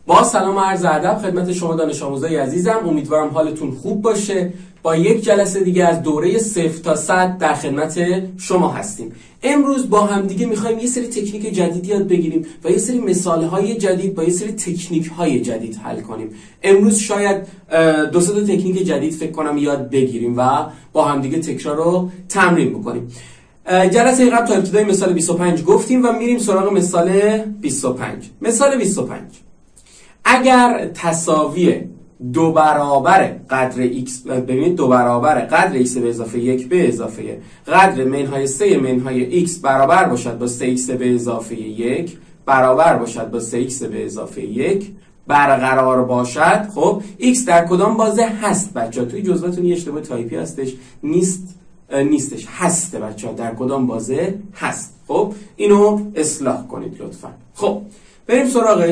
با سلام و عرض ادب خدمت شما دانش آموزای عزیزم. امیدوارم حالتون خوب باشه. با یک جلسه دیگه از دوره 0 تا 100 در خدمت شما هستیم. امروز با هم دیگه میخوایم یه سری تکنیک جدید یاد بگیریم و یه سری مثالهای جدید با یه سری تکنیک‌های جدید حل کنیم. امروز شاید دو سه تا تکنیک جدید فکر کنم یاد بگیریم و با هم دیگه تکرار رو تمرین بکنیم. جلسه قبل تا ابتدای مثال 25 گفتیم و میریم سراغ مثال 25. مثال 25: اگر تساوی 2 برابر قدر x، ببینید 2 برابر قدر x به اضافه 1 به اضافه قدر منهای 3 منهای x برابر باشد با 3x به اضافه 1 برابر باشد با 3x به اضافه 1 برقرار باشد. خب x در کدام بازه هست بچه‌ها؟ توی جزوه‌تون یه اشتباه تایپی هستش، نیستش، هسته بچه‌ها، در کدام بازه هست. خب اینو اصلاح کنید لطفا. خب بریم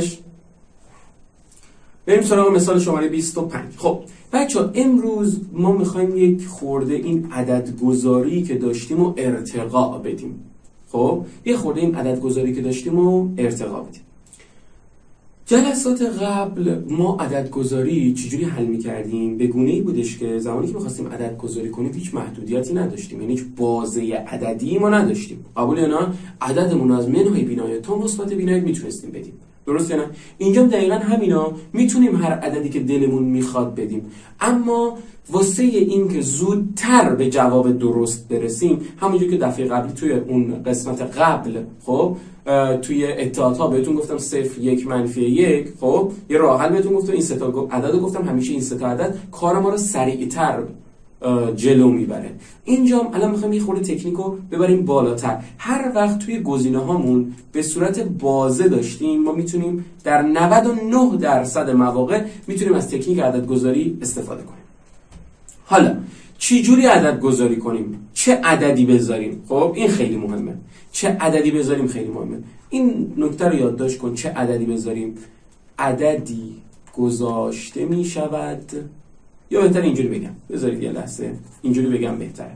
سراغ مثال شماره 25. خب بچه‌ها امروز ما میخوایم یک خورده این عددگذاری که داشتیم رو ارتقا بدیم. خب یه خورده این عددگذاری که داشتیم رو ارتقا بدیم. جلسات قبل ما عددگذاری چجوری حل می‌کردیم؟ به گونه‌ای بودش که زمانی که می‌خواستیم عددگذاری کنیم هیچ محدودیتی نداشتیم، یعنی هیچ بازه عددی ما نداشتیم. قبول یا نه؟ عددمون از منهای بی‌نهایت تا مثبت بی‌نهایت میتونستیم بدیم. درست یا نه؟ اینجا دقیقاً همینا میتونیم هر عددی که دلمون میخواد بدیم، اما واسه این که زودتر به جواب درست برسیم، همونجوری که دفعه قبلی توی اون قسمت قبل خب توی اتحادها بهتون گفتم 0 1 منفی 1، خب یه راه حل بهتون گفتم، این سه تا عدد گفتم همیشه این سه تا عدد کار ما رو سریعتر جلو میبره. اینجا الان میخوایم یه خورده تکنیک رو ببریم بالاتر. هر وقت توی گزینه هامون به صورت بازه داشتیم، ما میتونیم در 99% مواقع میتونیم از تکنیک عددگذاری استفاده کنیم. حالا چی جوری عددگذاری کنیم؟ چه عددی بذاریم؟ خب این خیلی مهمه. چه عددی بذاریم خیلی مهمه. این نکته رو یادداشت کن. چه عددی بذاریم؟ عددی گذاشته میشود، یا بهتر اینجوری بگم، بذارید یه لحظه اینجوری بگم بهتره،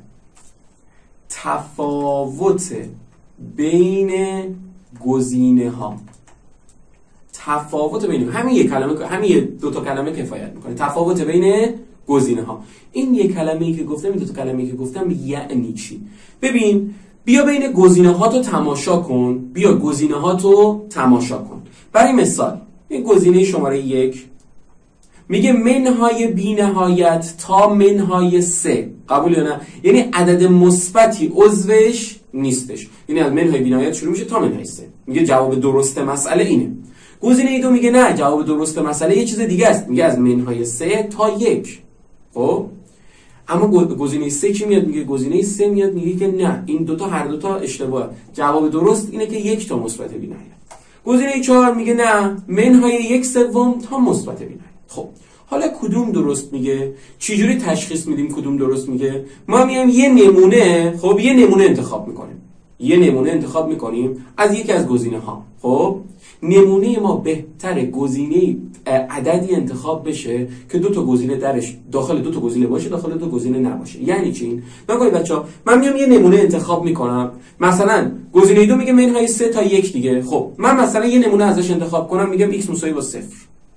تفاوت بین گزینه ها. تفاوت بین همین یک کلمه، همین دو تا کلمه کفایت میکنه. تفاوت بین گزینه ها. این یک کلمه‌ای که گفتم، این دو تا کلمه‌ای که گفتم یعنی چی؟ ببین، بیا بین گزینه ها تو تماشا کن. بیا گزینه ها تو تماشا کن. برای مثال این گزینه شماره 1 میگه منهای بی نهایت تا منهای 3. قبول یا نه؟ یعنی عدد مثبتی عضوش نیستش، یعنی از منهای بی نهایت شروع میشه تا منهای 3. میگه جواب درست مسئله اینه. گزینه 2 میگه نه، جواب درست مسئله یه چیز دیگه است، میگه از منهای 3 تا 1. خب اما گزینه 3 چی میاد؟ میگه گزینه 3 میاد میگه که نه، این دوتا هر دوتا اشتباهه، جواب درست اینه که 1 تا مثبت بی نهایت. گزینه 4 میگه نه، منهای 1/3 تا مثبت بی نهایت. خب حالا کدوم درست میگه؟ چجوری تشخیص میدیم کدوم درست میگه؟ ما میایم یه نمونه انتخاب میکنیم از یکی از گزینه ها. خب نمونه ما بهتره گزینه عددی انتخاب بشه که دو تا گزینه درش داخل دو تا گزینه باشه، داخل دو تا گزینه نباشه. یعنی چی؟ نگید بچه‌ها، من میام یه نمونه انتخاب میکنم، مثلا گزینه 2 میگه منهای 3 تا 1 دیگه. خب من مثلا یه نمونه ازش انتخاب کنم، میگم x مساوی با 0.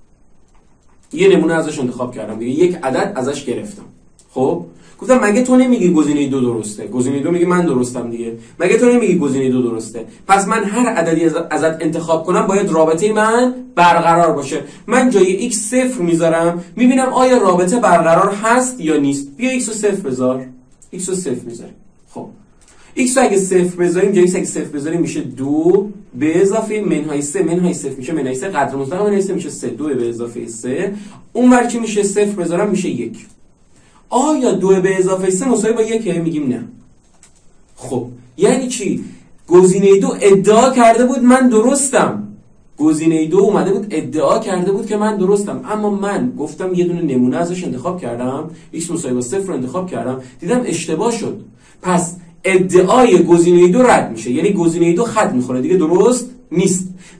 یه نمونه ازش انتخاب کردم دیگه، یک عدد ازش گرفتم. خب گفتم مگه تو نمیگی گزینه 2 درسته؟ گزینه 2 میگه من درستم دیگه. مگه تو نمیگی گزینه 2 درسته؟ پس من هر عددی ازت انتخاب کنم باید رابطه من برقرار باشه. من جای x 0 میذارم، میبینم آیا رابطه برقرار هست یا نیست. بیا x رو 0 بذار. x رو 0 میذاریم. خب x رو اگه 0 بذاریم، جای x اگه 0 بذاریم میشه 2 به اضافه منهای 3. منهای 0 میشه منهای 3 قدر مطلق منهای 3 میشه 3. 2 به اضافه 3 اونور چی میشه؟ 0 بذارم میشه 1. آیا 2 به اضافه 3 مساوی با 1؟ میگیم نه. خب یعنی چی؟ گزینه 2 ادعا کرده بود من درستم. گزینه 2 اومده بود ادعا کرده بود که من درستم، اما من گفتم یه دونه نمونه ازش انتخاب کردم، x مساوی با 0 رو انتخاب کردم، دیدم اشتباه شد. پس ادعای گزینه 2 رد میشه، یعنی گزینه 2 خط میخوره دیگه، درست نیست.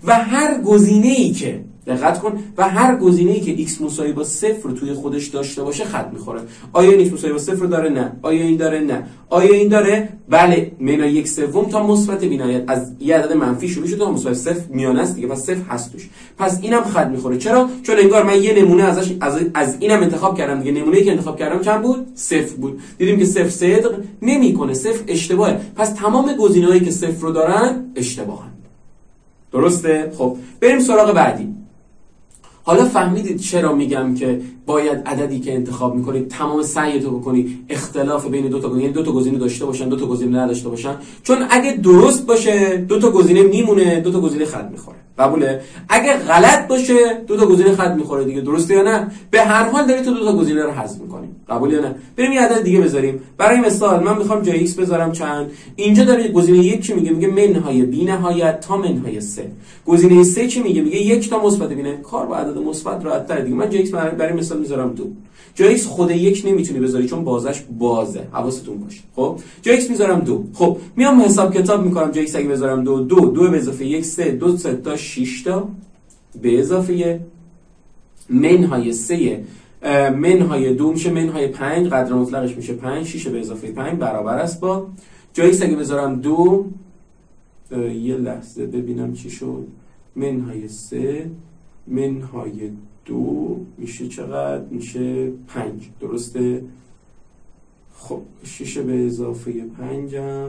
و هر گزینه‌ای که دقت کن و هر گزینه‌ای که x مساوی با 0 رو توی خودش داشته باشه خط میخوره. آیا این x مساوی با 0 داره؟ نه. آیا این داره؟ نه. آیا این داره؟ بله. منهای 1/3 تا مثبت بی‌نهایت از یه عدد منفی شروع شده تا مثبت 0 میانه است دیگه، پس 0 هست توش. پس اینم خط میخوره. چرا؟ چون انگار من یه نمونه از اینم انتخاب کردم دیگه. نمونه‌ای که انتخاب کردم چند بود؟ 0 بود. دیدیم که 0 صدق نمیکنه، 0 اشتباهه. پس تمام گزینه‌هایی که 0 رو دارن اشتباهن. درسته؟ خب بریم سراغ بعدی. حالا فهمیدید چرا میگم که باید عددی که انتخاب میکنید تمام سعیتو بکنی اختلاف بین دو تا گزینه، یعنی دو تا گزینه داشته باشن، دو تا گزینه نداشته باشن. چون اگه درست باشه دو تا گزینه میمونه، دو تا گزینه خط میخوره. قبوله؟ اگه غلط باشه دو تا گزینه خط میخوره دیگه. درسته یا نه؟ به هر حال داری تو دو تا گزینه رو حذف میکنی. قبول یا نه؟ بریم یه عدد دیگه بذاریم. برای مثال من میخوام جای x بذارم چند. اینجا داره گزینه 1 چی میگه؟ میگه منهای بی‌نهایت تا منهای 3. گزینه 3 چی میگه؟ میگه 1 تا مثبت بی‌نهایت. کار با عدد مثبت راحت‌تره دیگه. من جای x برای مثال میذارم 2. جای x خود 1 نمیتونی بذاری چون بازش بازه. حواستون باشه. خب جای x میذارم 2. خب میام حساب کتاب میکنم. جای x اگه بذارم 2 به اضافه 1 3 2 تا 6 تا به اضافه منهای 3 منهای 2 میشه منهای 5 قدر مطلقش میشه 5 6 به اضافه 5 برابر است با جای x اگه بذارم 2 یه لحظه ببینم چی شد. منهای 3 منهای 2 میشه چقدر؟ میشه 5. درسته؟ خب 6 به اضافه 5 هم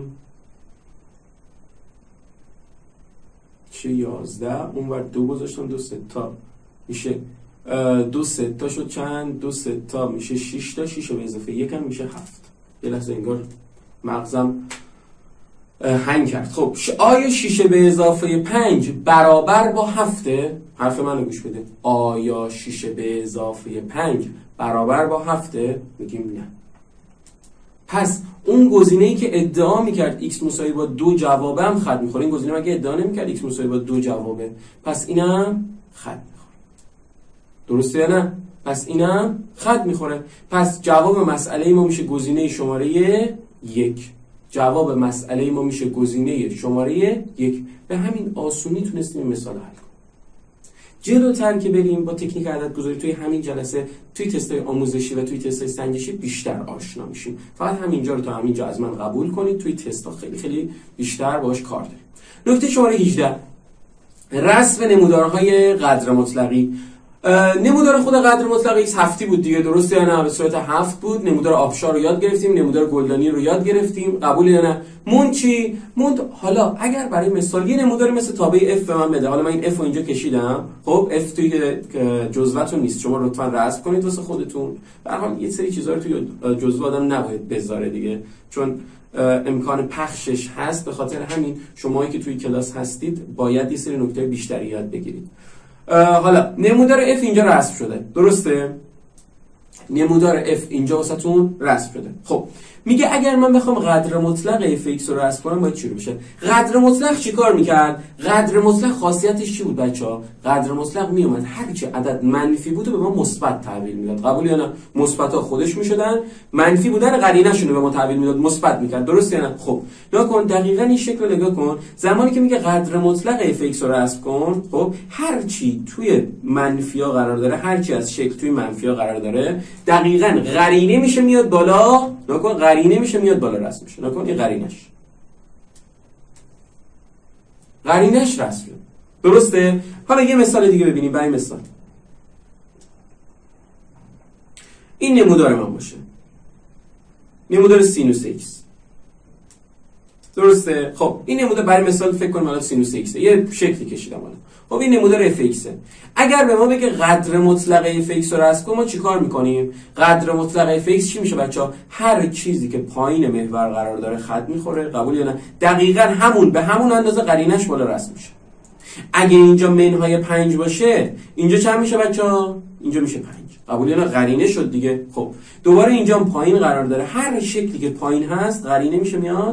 چه 11. اونور 2 گذاشتم 2 3 تا میشه 2 3 تا شد چند؟ 2 3 تا میشه 6 تا 6 به اضافه 1 هم میشه 7. یه لحظه انگار مغزم هنگ کرد. خب آیا 6 به اضافه 5 برابر با 7؟ حرف منو گوش بده. آیا 6 به اضافه 5 برابر با 7؟ میگیم نه. پس اون گزینه‌ای که ادعا میکرد x مساوی با 2 جوابه هم خط میخوره. این گزینه مگه ادعا نمیکرد x مساوی با 2 جوابه؟ پس اینم خط میخوره. درسته یا نه؟ پس اینم خط میخوره. پس جواب مسئله ما میشه گزینه شماره 1. جواب مسئله ما میشه گزینه شماره 1. به همین آسونی تونستیم این مثال حل کنیم. جلوتر که بریم با تکنیک عدد گذاری توی همین جلسه توی تست‌های آموزشی و توی تست‌های سنجشی بیشتر آشنا میشیم. فقط همینجا رو تا همینجا از من قبول کنید. توی تست‌ها خیلی خیلی بیشتر باهاش کار داریم. نکته شماره 18 رسم نمودارهای قدر مطلقی. نمودار خود قدر مطلق x هفتی بود دیگه. درسته یا نه؟ به صورت 7 بود. نمودار آبشار رو یاد گرفتیم، نمودار گلدانی رو یاد گرفتیم. قبول یا نه؟ مون چی؟ مون حالا اگر برای مثال یه نموداری مثل تابع f به من بده. حالا من این f رو اینجا کشیدم. خب f توی جزوه‌تون نیست. شما لطفاً رسم کنید واسه خودتون. به هر حال یه سری چیزا رو توی جزوه آدم نباید بذاره دیگه، چون امکان پخشش هست. به خاطر همین شماهایی که توی کلاس هستید باید یه سری نکته بیشتری یاد بگیرید. حالا نمودار f اینجا رسم شده. درسته؟ نمودار f اینجا واسهتون رسم شده. خب میگه اگر من بخوام قدر مطلق f(x) رو رسم کنم باید چی رو بشه؟ قدر مطلق چیکار میکرد؟ قدر مطلق خاصیتش چی بود بچه‌ها؟ قدر مطلق میومد هر چی عدد منفی بود به ما مثبت تحویل میداد. قبول یا نه؟ مثبت‌ها خودش میشدن، منفی بودن قرینه‌شون رو به ما تحویل میداد، مثبت میکرد. درست یا نه؟ خب نگاه کن دقیقاً این شکل رو نگاه کن. زمانی که میگه قدر مطلق f(x) رو رسم کن، خب هر چی توی منفی‌ها قرار داره، هر چی از شکل توی منفی‌ها قرار داره، دقیقاً قرینه میشه میاد بالا. نگاه کن قرینه میشه میاد بالا رسم میشه. نگاه کن این قرینش رسم شد. درسته؟ حالا یه مثال دیگه ببینیم. برای مثال این نمودار من باشه، نمودار سینوس x. درسته؟ خب این نمودار برای مثال فکر کنیم الان سینوس x یه شکلی کشیدم الان. خب این نمودار f(x). اگر به ما بگه قدر مطلق f(x) رو رسم کن، ما چیکار میکنیم؟ قدر مطلق f(x) چی میشه بچه‌ها؟ هر چیزی که پایین محور قرار داره خط میخوره. قبول یا نه؟ دقیقاً همون به همون اندازه قرینش بالا رسم میشه. اگه اینجا منهای 5 باشه، اینجا چند میشه بچه‌ها؟ اینجا میشه 5. قبول یا نه؟ قرینه شد دیگه. خب دوباره اینجا پایین قرار داره، هر شکلی که پایین هست قرینه میشه میاد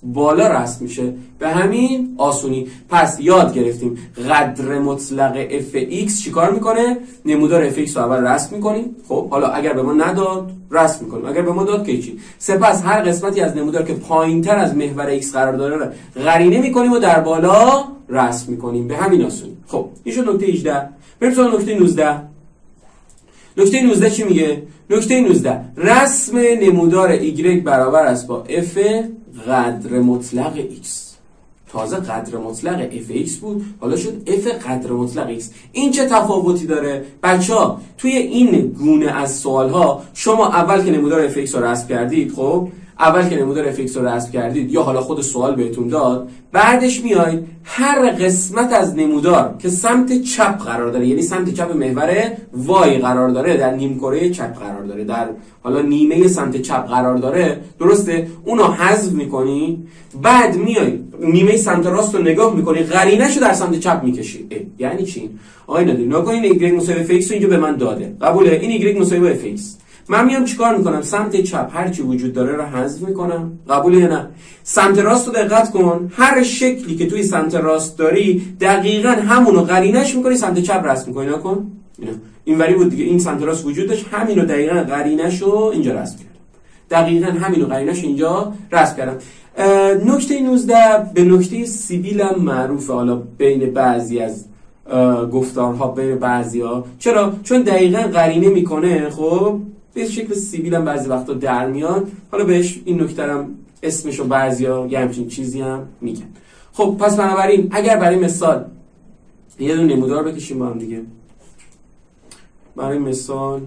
بالا رسم میشه، به همین آسونی. پس یاد گرفتیم قدر مطلق fx چیکار میکنه؟ نمودار fx رو اول رسم میکنیم. خب حالا اگر به ما نداد رسم میکنیم، اگر به ما داد که چی؟ سپس هر قسمتی از نمودار که پایینتر از محور x قرار داره رو قرینه میکنیم و در بالا رسم میکنیم، به همین آسونی. خب این شد نکته 18. بریم سراغ نکته 19. نکته 19 چی میگه؟ نکته 19 رسم نمودار y برابر است با f قدر مطلق x. تازه قدر مطلق fx بود، حالا شد f قدر مطلق x. این چه تفاوتی داره؟ بچه‌ها توی این گونه از سوال‌ها شما اول که نمودار fx رو رسم کردید، خب اول که نمودار fx رو رسم کردید یا حالا خود سوال بهتون داد، بعدش میاید هر قسمت از نمودار که سمت چپ قرار داره، یعنی سمت چپ محور y قرار داره، در نیمکره چپ قرار داره، در حالا نیمه سمت چپ قرار داره، درسته؟ اونو حذف میکنی، بعد میای نیمه سمت راست رو نگاه میکنی، قرینه‌شو در سمت چپ میکشی. یعنی چی؟ آقای نادری نگاه کن، این y مساوی fx رو اینجا به من داده، قبوله؟ این y مساوی fx. من میام چیکار میکنم؟ سمت چپ هر چی وجود داره رو حذف میکنم، قبوله یا نه؟ سمت راست رو دقت کن، هر شکلی که توی سمت راست داری دقیقاً همونو قرینش میکنی سمت چپ رسم میکنی. نکن اینوری بود دیگه، این سمت راست وجود داشت، همینو دقیقاً قرینشو اینجا رسم کردم، دقیقاً همینو قرینشو اینجا رسم کردم. نکته 19 به نکته سیبیل هم معروفه، حالا بین بعضی از گفتارها، بین بعضیا. چرا؟ چون دقیقاً قرینه میکنه. خب به شکل سیبیل هم بعضی وقتا در میاد، حالا بهش این نکته هم اسمشو بعضیا یه همچین چیزی هم میگن. خب پس بنابراین اگر برای مثال یه دونه نمودار بکشیم با هم دیگه، برای مثال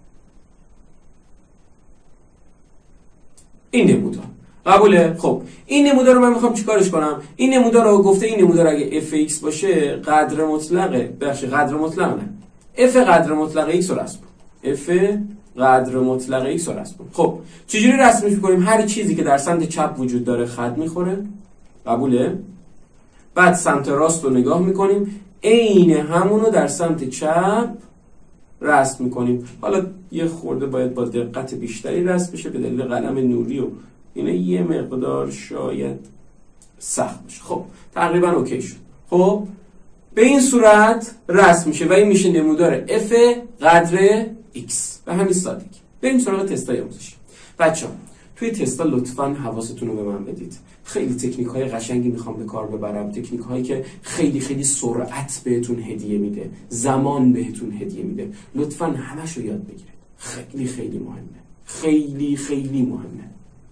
این نمودار، قبوله؟ خب این نمودار رو من میخوام چیکارش کنم؟ این نمودار رو گفته این نمودار اگه fx باشه قدر مطلقه، بخش قدر مطلق نه، f قدر مطلق x رو رسم کن، f قدر مطلق x رو رسم کن. خب چجوری رسمش میکنیم؟ هر چیزی که در سمت چپ وجود داره خط میخوره، قبوله؟ بعد سمت راست رو نگاه میکنیم، عین همونو در سمت چپ رسم میکنیم. حالا یه خورده باید با دقت بیشتری رسم بشه به دلیل قلم نوری و اینه، یه مقدار شاید سخت بشه. خب تقریبا اوکی شد. خب به این صورت رسم میشه و این میشه نمودار f قدر x. به همین سادگی. بریم سراغ تستای آموزشی. بچه‌ها توی تستا لطفاً حواستون رو به من بدید. خیلی تکنیک‌های قشنگی میخوام به کار ببرم، تکنیک‌هایی که خیلی خیلی سرعت بهتون هدیه میده، زمان بهتون هدیه میده. لطفاً همش رو یاد بگیرید. خیلی خیلی مهمه. خیلی خیلی مهمه.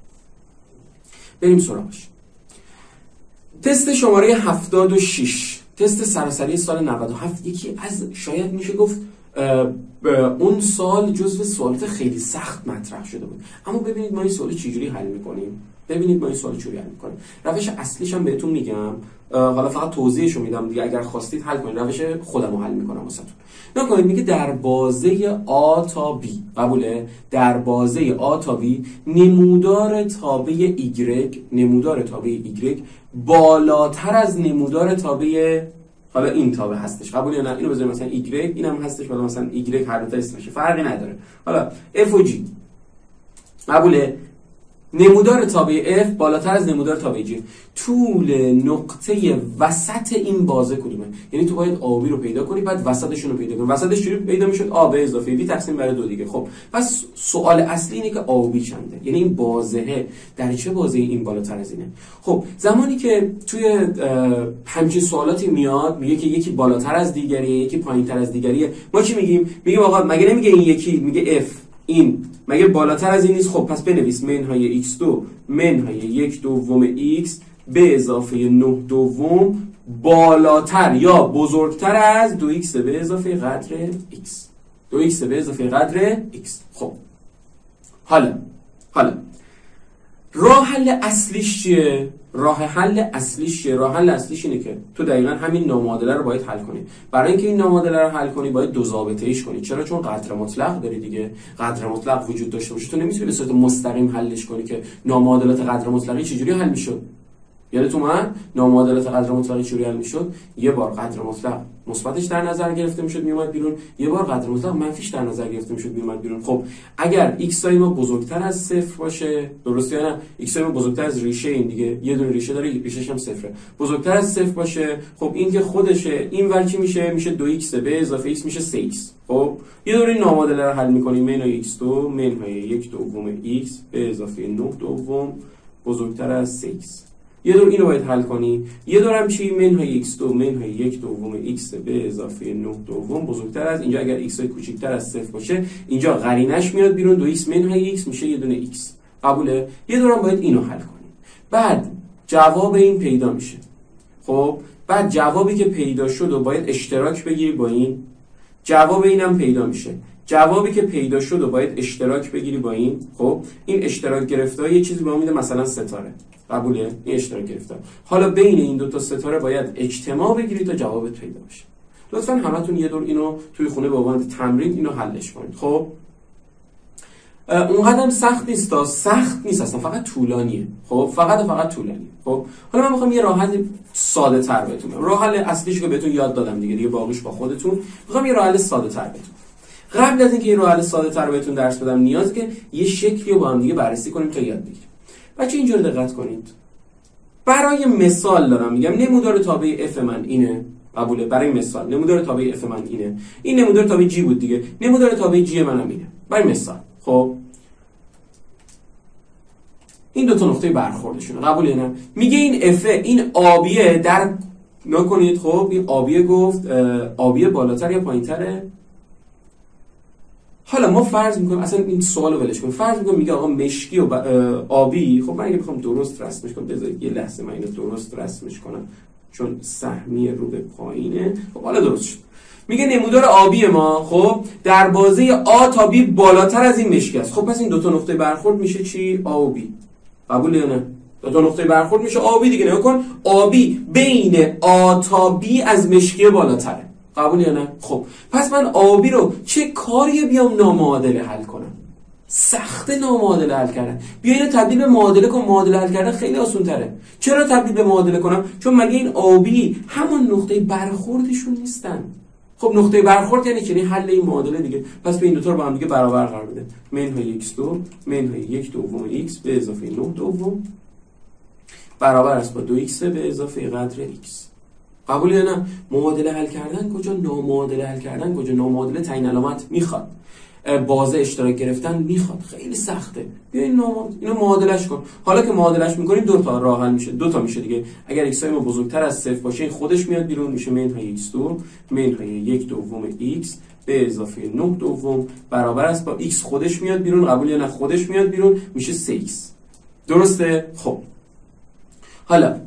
بریم سراغش. تست شماره 76، تست سراسری سال 97، یکی از شاید میشه گفت اون سال جزو سوالات خیلی سخت مطرح شده بود. اما ببینید ما این سوال چجوری حل میکنیم. روش اصلیش هم بهتون میگم، حالا فقط توضیحشو میدم دیگه، اگر خواستید حل کنید. روش خودمو حل میکنم واسهتون. نکنید میگه در بازه A تا B، قبوله؟ در بازه A تا B نمودار تابع Y بالاتر از نمودار تابع، حالا این تابع هستش، قبول یا نه؟ اینو بذاریم مثلا y، اینم هستش، ولی مثلا y هر دو تا اسمشه، فرقی نداره. حالا f و g، قبوله؟ نمودار تابع f بالاتر از نمودار تابع g. طول نقطه وسط این بازه کدومه؟ یعنی تو باید آبی رو پیدا کنی، بعد وسطشون رو پیدا کنی. وسطش چجوری پیدا میشد؟ آب اضافه b تقسیم بر 2 دیگه. خب پس سوال اصلی اینه که آبی چنده، یعنی این بازه در چه بازه این بالاتر از اینه. خب زمانی که توی همچین سوالاتی میاد میگه که یکی بالاتر از دیگریه، یکی پایینتر از دیگریه، ما چی میگیم؟ میگیم آقا مگه نمیگه این یکی، میگه f این مگه بالاتر از این نیست؟ خب پس بنویس منهای x2 منهای 1/2 x به اضافه 9/2 بالاتر یا بزرگتر از 2x به اضافه قدر x. 2x به اضافه قدر x. خب حالا راه حل اصلیش چیه؟ راه حل اصلیش اینه که تو دقیقاً همین نامعادله رو باید حل کنی. برای اینکه این نامعادله رو حل کنی باید دو ضابطه ایش کنی. چرا؟ چون قدر مطلق داری دیگه. قدر مطلق وجود داشته باشه تو نمیتونی به صورت مستقیم حلش کنی که نامعادلات قدر مطلقی چجوری حل میشد؟ یعنی تو من نامعادلات قدر مطلقی چجوری حل میشد؟ یه بار قدر مطلق مثبتش در نظر گرفته میشد میومد بیرون، یه بار قدر مطلق منفیش در نظر گرفته میشد میومد بیرون. خب اگر x های ما بزرگتر از 0 باشه، درسته یا نه؟ x های ما بزرگتر از ریشه این دیگه، یه دونه ریشه داره، ریشه‌ش هم 0، بزرگتر از 0 باشه، خب این که خودشه، این ور چی میشه؟ میشه 2x به اضافه x میشه 3x. خب یه دور این نامعادله رو حل می‌کنیم، منهای x2 منهای 1 دوم x به اضافه 9 دوم بزرگتر از 3x. یه دور اینو باید حل کنی، یه دورم چی؟ منهای x2 منهای 1 دوم x به اضافه 9 دوم بزرگتر از، اینجا اگر x های کوچیکتر از 0 باشه اینجا قرینش میاد بیرون، 2x منهای x میشه یه دونه x. قبوله؟ یه دورم باید اینو حل کنی. بعد جواب این پیدا میشه. خب بعد جوابی که پیدا شد و باید اشتراک بگیری با این، جواب اینم پیدا میشه. جوابی که پیدا شد و باید اشتراک بگیری با این، خب این اشتراک گرفته‌ها یه چیزی به ما میده، مثلا ستاره. قبوله؟ این اشتراک گرفته. حالا بین این دو تا ستاره باید اجتماع بگیری تا جوابت پیدا بشه. لطفاً همتون یه دور اینو توی خونه به عنوان تمرین اینو حلش کنید. خب اونقدرم سخت نیست، تا سخت نیست اصلا، فقط طولانیه. خب فقط طولانیه. خب حالا من میخوام یه راه حل ساده تر بهتون بدم. راه حل اصلیشو که بهتون یاد دادم دیگه باقیش با خودتون. میخوام یه راه حل ساده تر بهتون. قبل از اینکه یه راه حل ساده تر بهتون درس بدم، نیازه که یه شکلی رو با هم دیگه بررسی کنیم تا یاد بگیریم. بچه اینجوری دقت کنید. برای مثال دارم میگم، نمودار تابع f من اینه. قبوله؟ برای مثال نمودار تابع f من اینه. این نمودار تابع g بود دیگه. نمودار تابع g منم اینه. برای مثال. خب این دو تا نقطه برخوردشونه. قبوله نه؟ میگه این f این آبیه در نکنید. خب این آبیه گفت آبیه بالاتر یا پایینتره؟ حالا ما فرض میکنیم، اصلا این سوالو ولش کنیم، فرض میکنیم میگه آقا مشکی و آبی. خب من اگه بخوام درست رسمش کنم، بذارید یه لحظه من اینو درست رسمش کنم چون سهمیه رو به پایینه. خب حالا درست شد. میگه نمودار آبی ما خب در بازه آ تا بی بالاتر از این مشکی است. خب پس این دو تا نقطه برخورد میشه چی؟ آ و بی. قبول یا نه؟ دو تا نقطه برخورد میشه آ و بی دیگه. نگاه کن آبی بین آ تا بی از مشکی بالاتره. قبول یا نه؟ خب پس من آبی رو چه کاری بیام نامعادله حل کنم؟ سخت نامعادله حل کردن. بیا اینو تبدیل به معادله کن. معادله حل کردن خیلی آسان تره. چرا تبدیل به معادله کنم؟ چون مگه این آبی همون نقطه برخوردشون نیستن. خب نقطه برخورد یعنی چی؟ حل این معادله دیگه. پس به این دو تا رو با هم دیگه برابر قرار بده. منهای x2 منهای 1 دوم x به اضافه 9 دوم برابر است با 2x به اضافه قدر x. قبول یا نه؟ معادله حل کردن کجا، نامعادله حل کردن کجا. نامعادله تعیین علامت میخواد، بازه اشتراک گرفتن میخواد، خیلی سخته. بیا اینو معادلهش کن. حالا که معادلهش میکنیم دو تا راه حل میشه، دو تا میشه دیگه. اگر x های ما بزرگتر از 0 باشه این خودش میاد بیرون، میشه منهای x2 منهای 1 دوم x به اضافه 9 دوم برابر است با x خودش میاد بیرون. قبول یا نه؟ خودش میاد بیرون، میشه 3x. درسته؟ خب حالا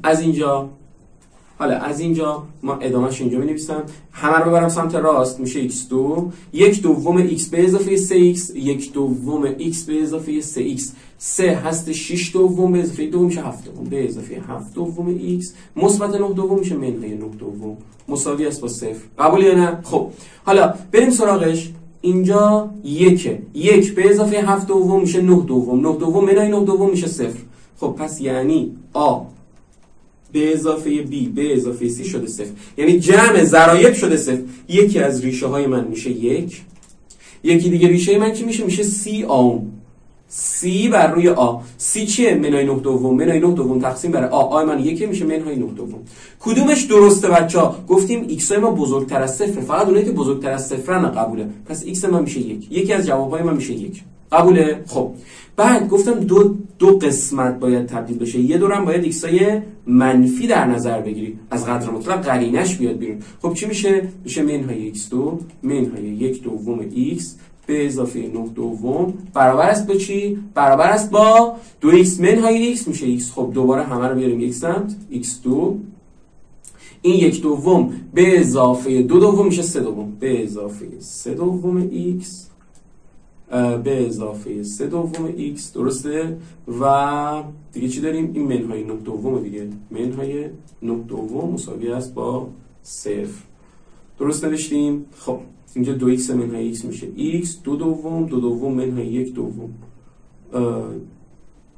از اینجا ما ادامهش اینجا می‌نویسم. همه رو ببرم سمت راست، میشه x2 1 دوم x به اضافه 3x 1 دوم x به اضافه 3x 3 هست 6 دوم به اضافه 2 میشه 7 دوم به اضافه 7 دوم x مثبت 9 دوم میشه منهای 9 دوم مساوی است با 0. قبول یا نه؟ خب حالا بریم سراغش. اینجا 1 به اضافه 7 دوم میشه 9 دوم 9 دوم منهای 9 دوم میشه 0. خب پس یعنی a به اضافه b به اضافه c شده 0. یعنی جمع ضرایب شده 0. یکی از ریشه های من میشه 1. یکی دیگه ریشه من چی میشه؟ میشه c آم. c بر روی a. c چیه؟ منهای 9 دوم. منهای 9 دوم تقسیم بر a من 1 میشه منهای 9 دوم. کدومش درسته بچه‌ها؟ گفتیم x های ما بزرگتر از 0. فقط اونایی که بزرگتر از 0 قبوله. پس x من میشه 1. یکی از جوابهای من میشه 1. قبوله؟ خب بعد گفتم دو قسمت باید تبدیل بشه. یه دورم باید x های منفی در نظر بگیری، از قدر مطلق قرینش بیاد بیرون. خب چی میشه؟ میشه منهای x2 منهای 1 دوم x به اضافه 9 دوم برابر است با چی؟ برابر است با 2x منهای x میشه x. خب دوباره همه رو بیاریم یک سمت. x2 این 1 دوم به اضافه 2 دوم میشه 3 دوم به اضافه 3 دوم x به اضافه 3 دوم x. درسته؟ و دیگه چی داریم؟ این منهای 9 دوم دیگه. منهای 9 دوم مساوی است با 0. درست نوشتیم؟ خب اینجا 2x منهای x میشه x 2 دوم 2 دوم منهای 1 دوم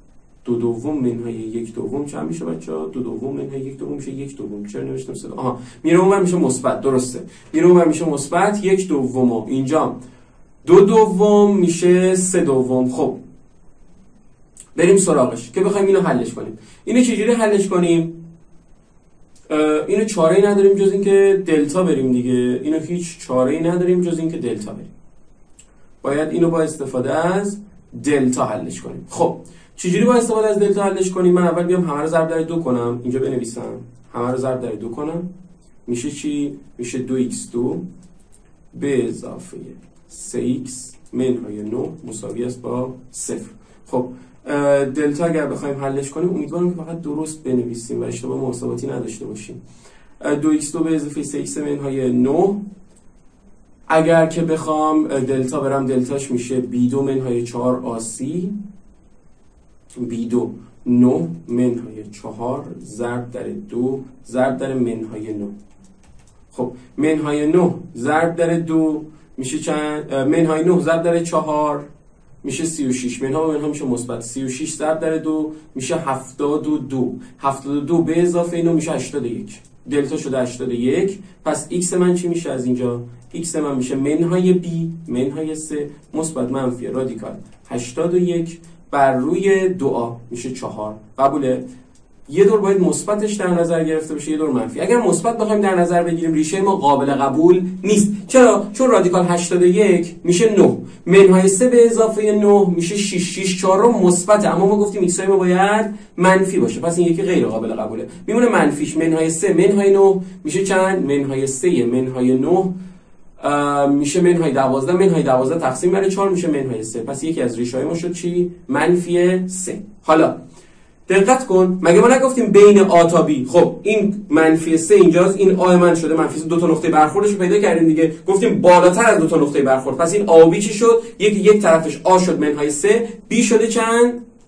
2 دوم منهای 1 دوم چند میشه بچه‌ها؟ 2 دوم منهای 1 دوم میشه 1 دوم. چرا نوشتم 3؟ آها میره اونور میشه مثبت. درسته، میره اونور میشه مثبت 1 دوم و اینجا 2 دوم میشه 3 دوم. خب بریم سراغش که بخوایم اینو حلش کنیم. اینو چجوری حلش کنیم؟ اینو چاره‌ای نداریم جز اینکه دلتا بریم دیگه. اینو هیچ چاره‌ای نداریم جز اینکه دلتا بریم. باید اینو با استفاده از دلتا حلش کنیم. خب چجوری با استفاده از دلتا حلش کنیم؟ من اول بیام همه رو ضرب در 2 کنم. اینجا بنویسم همه رو ضرب در 2 کنم. میشه چی؟ میشه 2x2 به اضافه 3x منهای 9 مساوی است با 0. خب دلتا اگر بخوایم حلش کنیم امیدوارم که فقط درست بنویسیم و اشتباه محاسباتی نداشته باشیم. 2x2 به اضافه 3x منهای 9 اگر که بخوام دلتا برم دلتاش میشه b2 منهای 4 ac b2 9 منهای 4 ضرب در 2 ضرب در منهای 9. خب منهای 9 ضرب در 2 میشه چند؟ منهای 9 ضرب در 4 میشه 36. منها میشه مثبت. 36 ضرب در 2 میشه 72. 72 به اضافه اینو میشه 81. دلتا شده 81. پس x من چی میشه از اینجا؟ x من میشه منهای b منهای 3 مثبت منفی رادیکال 81 بر روی 2a میشه 4. قبوله؟ یه دور باید مثبتش در نظر گرفته بشه، یه دور منفی. اگر مثبت بخوایم در نظر بگیریم ریشه ما قابل قبول نیست. چرا؟ چون رادیکال 81 میشه 9 منهای 3 به اضافه 9 میشه 6. 6 4 مثبته، اما ما گفتیم ایکس های ما باید منفی باشه، پس این یکی غیر قابل قبوله. میمونه منفیش. منهای 3 منهای 9 میشه چند؟ منهای 3 منهای 9 میشه منهای 12. منهای 12 تقسیم بر 4 میشه منهای 3. پس یکی از ریشه های ما شد چی؟ منفی 3. حالا دقت کن، مگه ما نگفتیم بین آ تا بی؟ خب این منفی 3 اینجاست، این آ من شده منفی 3. دو تا نقطه برخوردش رو پیدا کردیم دیگه. گفتیم بالاتر از دو تا نقطه برخورد. پس این آ و بی چی شد؟ یک طرفش آ شد منهای 3، بی شده چند؟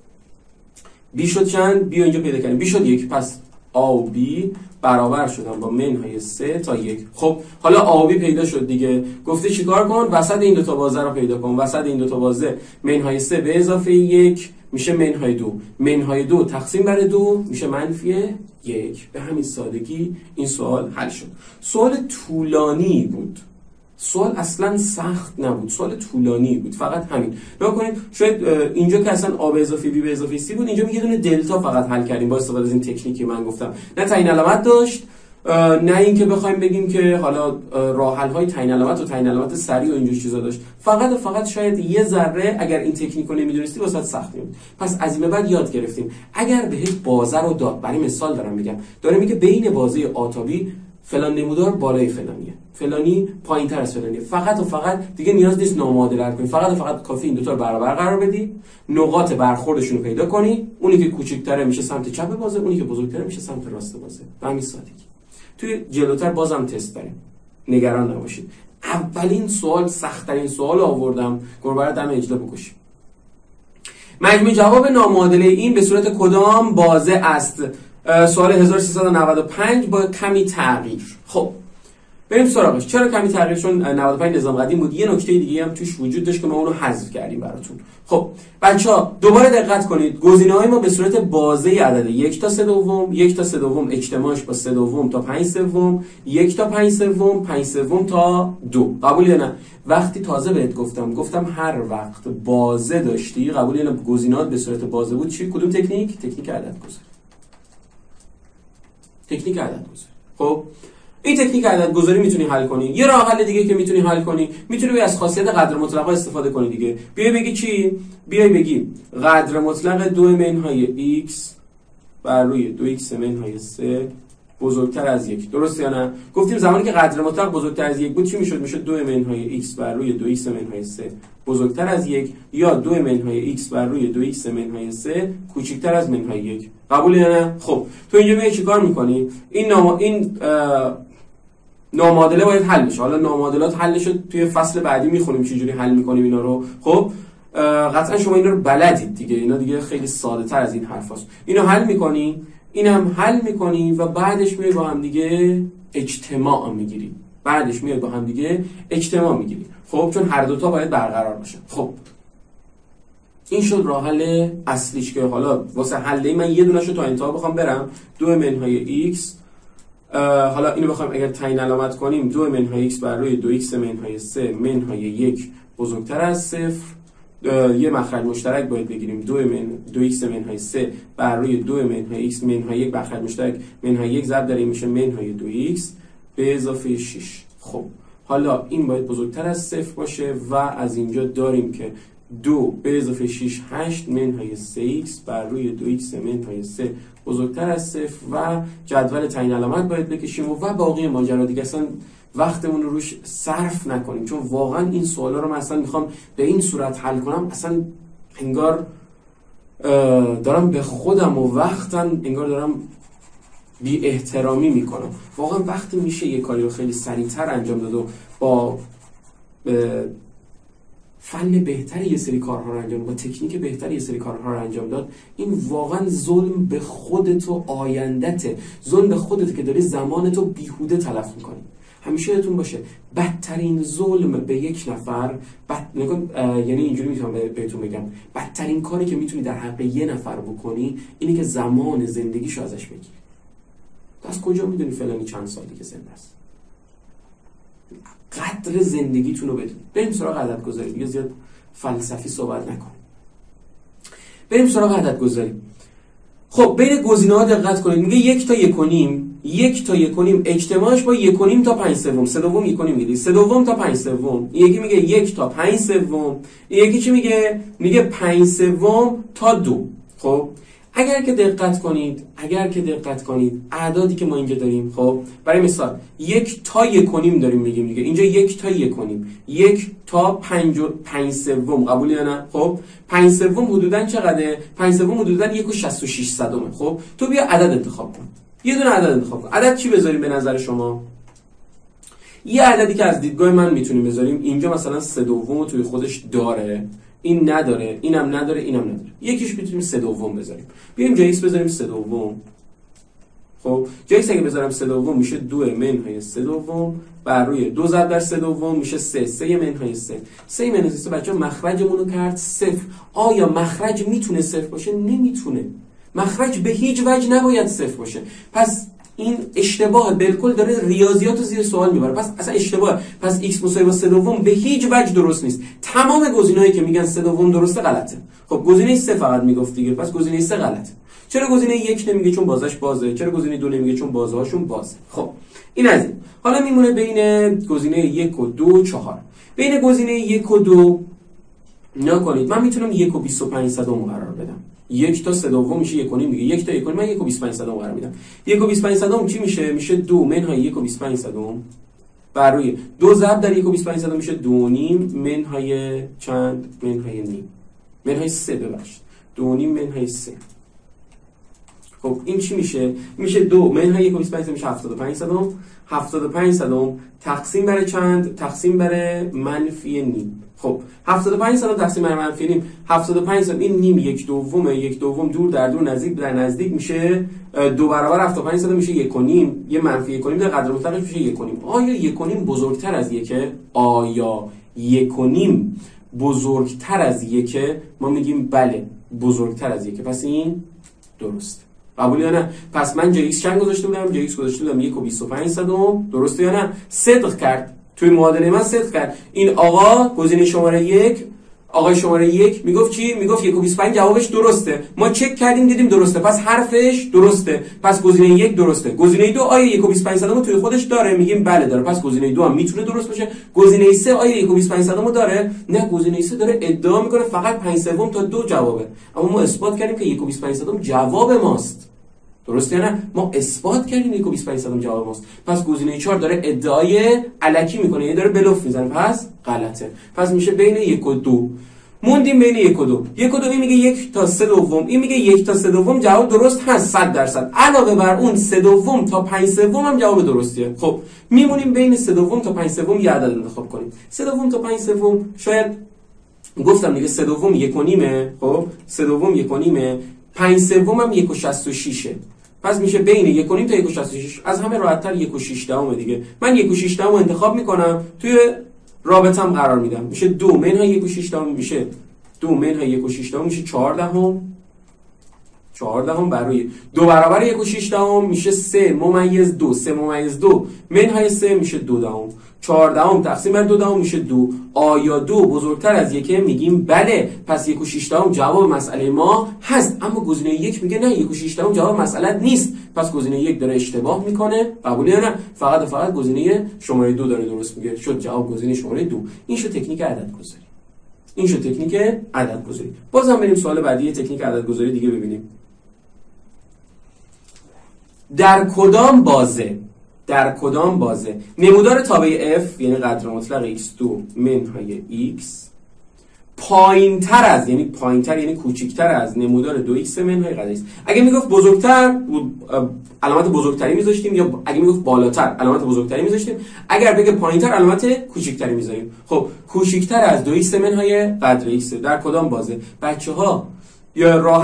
بی شد چند؟ بی اینجا پیدا کردیم. بی شد 1. پس آ و بی برابر شدن با منهای 3 تا 1. خب حالا آ و بی پیدا شد دیگه. گفته چیکار کن؟ وسط این دو تا بازه رو پیدا کن. وسط این دو تا بازه منهای 3 به اضافه 1 میشه منهای 2. منهای 2 تقسیم بر 2 میشه منفی 1. به همین سادگی این سوال حل شد. سوال طولانی بود. سوال اصلا سخت نبود. سوال طولانی بود. فقط همین. نگاه کنید شاید اینجا که اصلا آ به اضافه بی به اضافه سی بود، اینجا یه دونه دلتا فقط حل کردیم با استفاده از این تکنیکی من گفتم. نه تعیین علامت داشت، نه اینکه بخوایم بگیم که حالا راه حل های تعیین علامت و تعیین علامت سریع و اینجور چیزا داشت. فقط شاید یه ذره اگر این تکنیک رو نمیدونستی واسه سخت بود. پس از این بعد یاد گرفتیم. اگر بهت بازه رو داد، برای مثال دارم میگم، داره میگه بین بازه آ تا بی فلان نمودار بالای فلانیه، فلانی پایینتر از فلانیه. فقط دیگه نیاز نیست نامعادله کنی. فقط کافی این دو تا رو برابر قرار بدی، نقاط برخوردشون رو پیدا کنی. اونی که کوچیک‌تره میشه سمت چپ بازه، اونی که بزرگتره میشه سمت راست بازه. به همین سادگی. توی جلوتر بازم تست داریم، نگران نباشید. اولین سوال سخت‌ترین سوال آوردم، قربان دم اجلا بکشیم. مجموع جواب نامعادله این به صورت کدام بازه است؟ سوال 1395 با کمی تغییر. خب بریم سراغش. چرا کمی تغییر؟ چون 95 نظام قدیم بود. یه نکته دیگه هم توش وجود داشت که ما اون رو حذف کردیم براتون. خب بچه‌ها دوباره دقت کنید. گزینه‌های ما به صورت بازه عدد 1 تا 3 دوم، 1 تا 3 دوم اجتماعش با 3 دوم تا 5 سوم، 1 تا 5 سوم، 5 سوم تا 2. قبول یا نه؟ وقتی تازه بهت گفتم هر وقت بازه داشتی، قبول یا نه؟ گزینه‌ات به صورت بازه بود. چی؟ کدوم تکنیک؟ تکنیک عددگذاری. تکنیک عددگذاری. خب این تکنیک عددگذاری میتونی حل کنی. یه راه حل دیگه که میتونی حل کنی، میتونی از خاصیت قدر مطلقه استفاده کنی دیگه. بیای بگی چی؟ بیای بگی قدر مطلق 2 منهای x بر روی 2x منهای 3 بزرگتر از 1. درسته یا نه؟ گفتیم زمانی که قدر مطلق بزرگتر از 1 بود چی میشد؟ میشد 2 منهای x بر روی 2x منهای 3 بزرگتر از 1 یا 2 منهای x بر روی 2x منهای 3 کوچکتر از منهای 1. قبول یا نه؟ خب تو اینجا میای چیکار میکنی؟ این نامعادله باید حل بشه. حالا نامعادلات حلش توی فصل بعدی میخونیم چجوری حل میکنیم اینا رو. خب قطعا شما اینا رو بلدید دیگه. اینا دیگه خیلی ساده تر از این حرفاست. اینو حل میکنی، اینم حل میکنی و بعدش میای با هم دیگه اجتماع میگیری. خب چون هر دوتا باید برقرار باشه. خب این شد راه حل اصلیش که حالا واسه حل من یه دونه‌شو تا انتها بخوام برم 2 منهای x. حالا اینو بخوایم اگر تعیین علامت کنیم 2 منهای x بر روی 2x منهای 3 منهای 1 بزرگتر از 0. یه مخرج مشترک باید بگیریم 2x منهای 3 بر روی 2 منهای x منهای 1 مخرج مشترک منهای 1 ضرب در این میشه منهای 2x به اضافه 6. خب حالا این باید بزرگتر از 0 باشه و از اینجا داریم که 2 به اضافه 6 8 منهای 3x بر روی 2x منهای 3 بزرگتر از 0 و جدول تعیین علامت باید بکشیم و باقی ماجرا دیگه اصلا وقتمون رو روش صرف نکنیم، چون واقعا این سوالا رو من اصلا میخوام به این صورت حل کنم، اصلا انگار دارم به خودم و وقتم انگار دارم بی احترامی میکنم. واقعا وقتی میشه یه کاری رو خیلی سریعتر انجام داد و با فن بهتری یه سری کارها رو انجام داد، با تکنیک بهتری یه سری کارها رو انجام داد. این واقعا ظلم به خودت و آیندته، ظلم به خودت که داری زمانتو بیهوده تلف میکنی. همیشه یادتون باشه بدترین ظلم به یک نفر یعنی اینجوری میتونم بهتون بگم بدترین کاری که میتونی در حق یه نفر بکنی اینه که زمان زندگیشو ازش بگیری. تو از کجا میدونی فلانی چند سال دیگه زنده است؟ قدر زندگیتون رو بدونید. بریم سراغ عدد گذاری، دیگه زیاد فلسفی صحبت نکنیم. بریم سراغ عدد گذاری. خب بین گزینه‌ها دقت کنید. میگه 1 تا 1 تا 1 اجتماعش با 1 تا 5 سوم، 3 دوم 1 میگیری، 3 دوم تا 5 سوم. یکی میگه 1 تا 5 سوم، یکی چی میگه؟ میگه 5 سوم تا 2. خب اگر که دقت کنید اعدادی که ما اینجا داریم، خب برای مثال 1 تا 1 داریم میگیم دیگه، اینجا 1 تا 1 1 تا 5 سوم، قبول یا نه؟ خب 5 سوم حدوداً چقدره؟ 5 سوم حدوداً 1.66. خب تو بیا عدد انتخاب کن، یه دونه عدد انتخاب کن. عدد چی بذاریم به نظر شما؟ یه عددی که از دیدگاه من میتونیم بذاریم. اینجا مثلا 3 دوم توی خودش داره، این نداره، اینم نداره، اینم نداره. یکیش میتونیم 3 دوم بذاریم. بیایم جای x بذاریم 3 دوم. خب جای x اگه بذارم 3 دوم میشه 2 منهای 3 دوم بر روی 2 ضرب در 3 دوم میشه 3 منهای 3. 3 منهای 3 بچه‌ها مخرجمون رو کرد 0. آیا مخرج میتونه 0 باشه؟ نمیتونه. مخرج به هیچ وجه نباید 0 باشه. پس این اشتباه بالکل داره ریاضیات رو زیر سوال میبره. پس اصلا اشتباه. پس x مساوی با 3 دوم به هیچ وجه درست نیست. تمام گزینه‌هایی که میگن 3 دوم درسته غلطه. خب گزینه 3 فقط میگفت دیگه، پس گزینه 3 غلطه. چرا گزینه 1 نمیگه؟ چون بازش بازه. چرا گزینه 2 نمیگه؟ چون بازه‌هاشون بازه. خب این از این. حالا میمونه بین گزینه 1 و 2 و 4. بین گزینه 1 و 2 نکنید من میتونم 1.25 قرار بدم. 1 تا 3 دوم میشه 1 دیگه. 1 تا 1 من 1.25 قرار میدم. 1.25 چی میشه؟ میشه 2 منهای 1.25 بر روی 2 ضرب در 1.25 میشه 2.5 منهای چند؟ منهای نیم. منهای 3 ببخشید. 2.5 منهای 3. خب این چی میشه؟ میشه 2 منهای 1.25 میشه 75 صدم. 75 صدم تقسیم بر چند؟ تقسیم بر منفی نیم. خب 75 صدم تقسیم بر منفی نیم. 75 صدم این نیم 1 دومه، 1 دوم دور در دور نزدیک در نزدیک میشه 2 برابر 75 صدم میشه 1 و نیم. یه منفی 1 و نیم در قدر مطلقش میشه 1 و نیم. آیا 1 و نیم بزرگتر از 1؟ آیا 1 و نیم بزرگتر از 1؟ ما میگیم بله بزرگتر از 1. پس این درسته. قبول یا نه؟ پس من جای x چند گذاشته بودم؟ جای x گذاشته بودم 1.25. درسته یا نه؟ صدق کرد. توی معادله من صدق کرد. این آقا گزینه شماره 1 آقای شماره 1 میگفت چی؟ میگفت 1.25 جوابش درسته. ما چک کردیم دیدیم درسته. پس حرفش درسته. پس گزینه 1 درسته. گزینه 2 آیا 1.25 توی خودش داره؟ میگیم بله داره. پس گزینه 2 هم میتونه درست باشه. گزینه 3 آیا 1.25 داره؟ نه، گزینه 3 داره ادعا میکنه فقط 5 سوم تا 2 جوابه. اما ما اثبات کردیم که 1.25 جواب ماست. درسته نه؟ ما اثبات کردیم 1.25 جواب ماست. پس گزینه 4 داره ادعای الکی میکنه، یعنی داره بلوف میزنه. پس غلطه. پس میشه بین 1 و 2. موندیم بین 1 و 2. 1 و 2 این میگه 1 تا 3 دوم، این میگه 1 تا 3 دوم جواب درست هست 100%. علاوه بر اون 3 دوم تا 5 سوم هم جواب درستیه. خب میمونیم بین 3 دوم تا 5 سوم یه عدد انتخاب کنیم. 3 دوم تا 5 سوم شاید گفتم دیگه 3 دوم 1 و نیمه. خب 3 دوم 1 و نیمه، 5 سوم هم 1.66. پس میشه بین 1 و نیم تا 1.66. از همه راحت‌تر 1.6 دیگه. من 1.6 انتخاب میکنم، توی رابطم قرار میدم. میشه 2 منهای 1.6 میشه 2 منهای 1 و 6 دهم میشه 14. 14 برای 2 برابر 1 و 6 دهم میشه 3 ممیز 2. 3 ممیز 2 منهای 3 میشه 2 دهم. 14 تقسیم بر 2 دهم میشه 2. آیا 2 بزرگتر از 1؟ میگیم بله. پس 1 و 6 دهم جواب مسئله ما هست. اما گزینه 1 میگه نه 1 و 6 دهم جواب مسئله نیست. پس گزینه 1 داره اشتباه میکنه. قبول یا نه؟ فقط و فقط گزینه شماره 2 داره درست میگه. شد جواب گزینه شماره 2. این شد تکنیک عددگذاری. این شد تکنیک عددگذاری. بازم بریم سوال بعدی تکنیک عددگذاری دیگه ببینیم. در کدام بازه نمودار تابع f یعنی قدر مطلق x2 منهای x پایینتر یعنی کوچیکتر از نمودار 2x منهای قدر x. اگه میگفت بزرگتر علامت بزرگتری میذاشتیم، یا اگه میگفت بالاتر علامت بزرگتری میذاشتیم، اگر بگه پایینتر علامت کوچیکتری میذاریم. خب کوچیکتر از 2x منهای قدر x در کدام بازه؟ بچه‌ها یا راه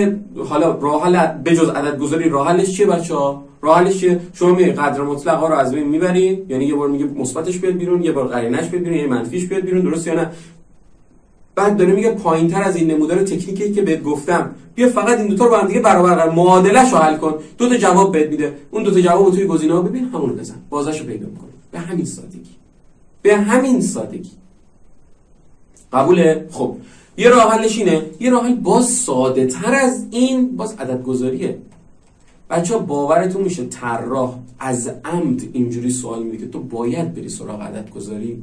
حل بجز عددگذاری راه حلش چیه بچه‌ها؟ راه حلش چیه؟ شما میگه قدر مطلق ها رو از بین میبرید، یعنی یه بار میگه مثبتش بیاد بیرون، یه بار قرینش بیاد بیرون، یه منفیش بیاد بیرون، درست یا نه؟ بعد داره میگه پایینتر از این نمودار تکنیکی که بهت گفتم، بیا فقط این دو تا رو با هم دیگه برابر کن، معادله‌ش رو حل کن، دو تا جواب بهت میده. اون دو تا جواب رو توی گزینه‌ها ببین، همون رو بزن، بازش رو پیدا می‌کنی. به همین سادگی. قبوله؟ خب یه راه حلش اینه، یه راه حل باز ساده تر از این، باز عددگذاریه. بچه‌ها باورتون میشه طراح از عمد اینجوری سوال میده که تو باید بری سراغ عددگذاری؟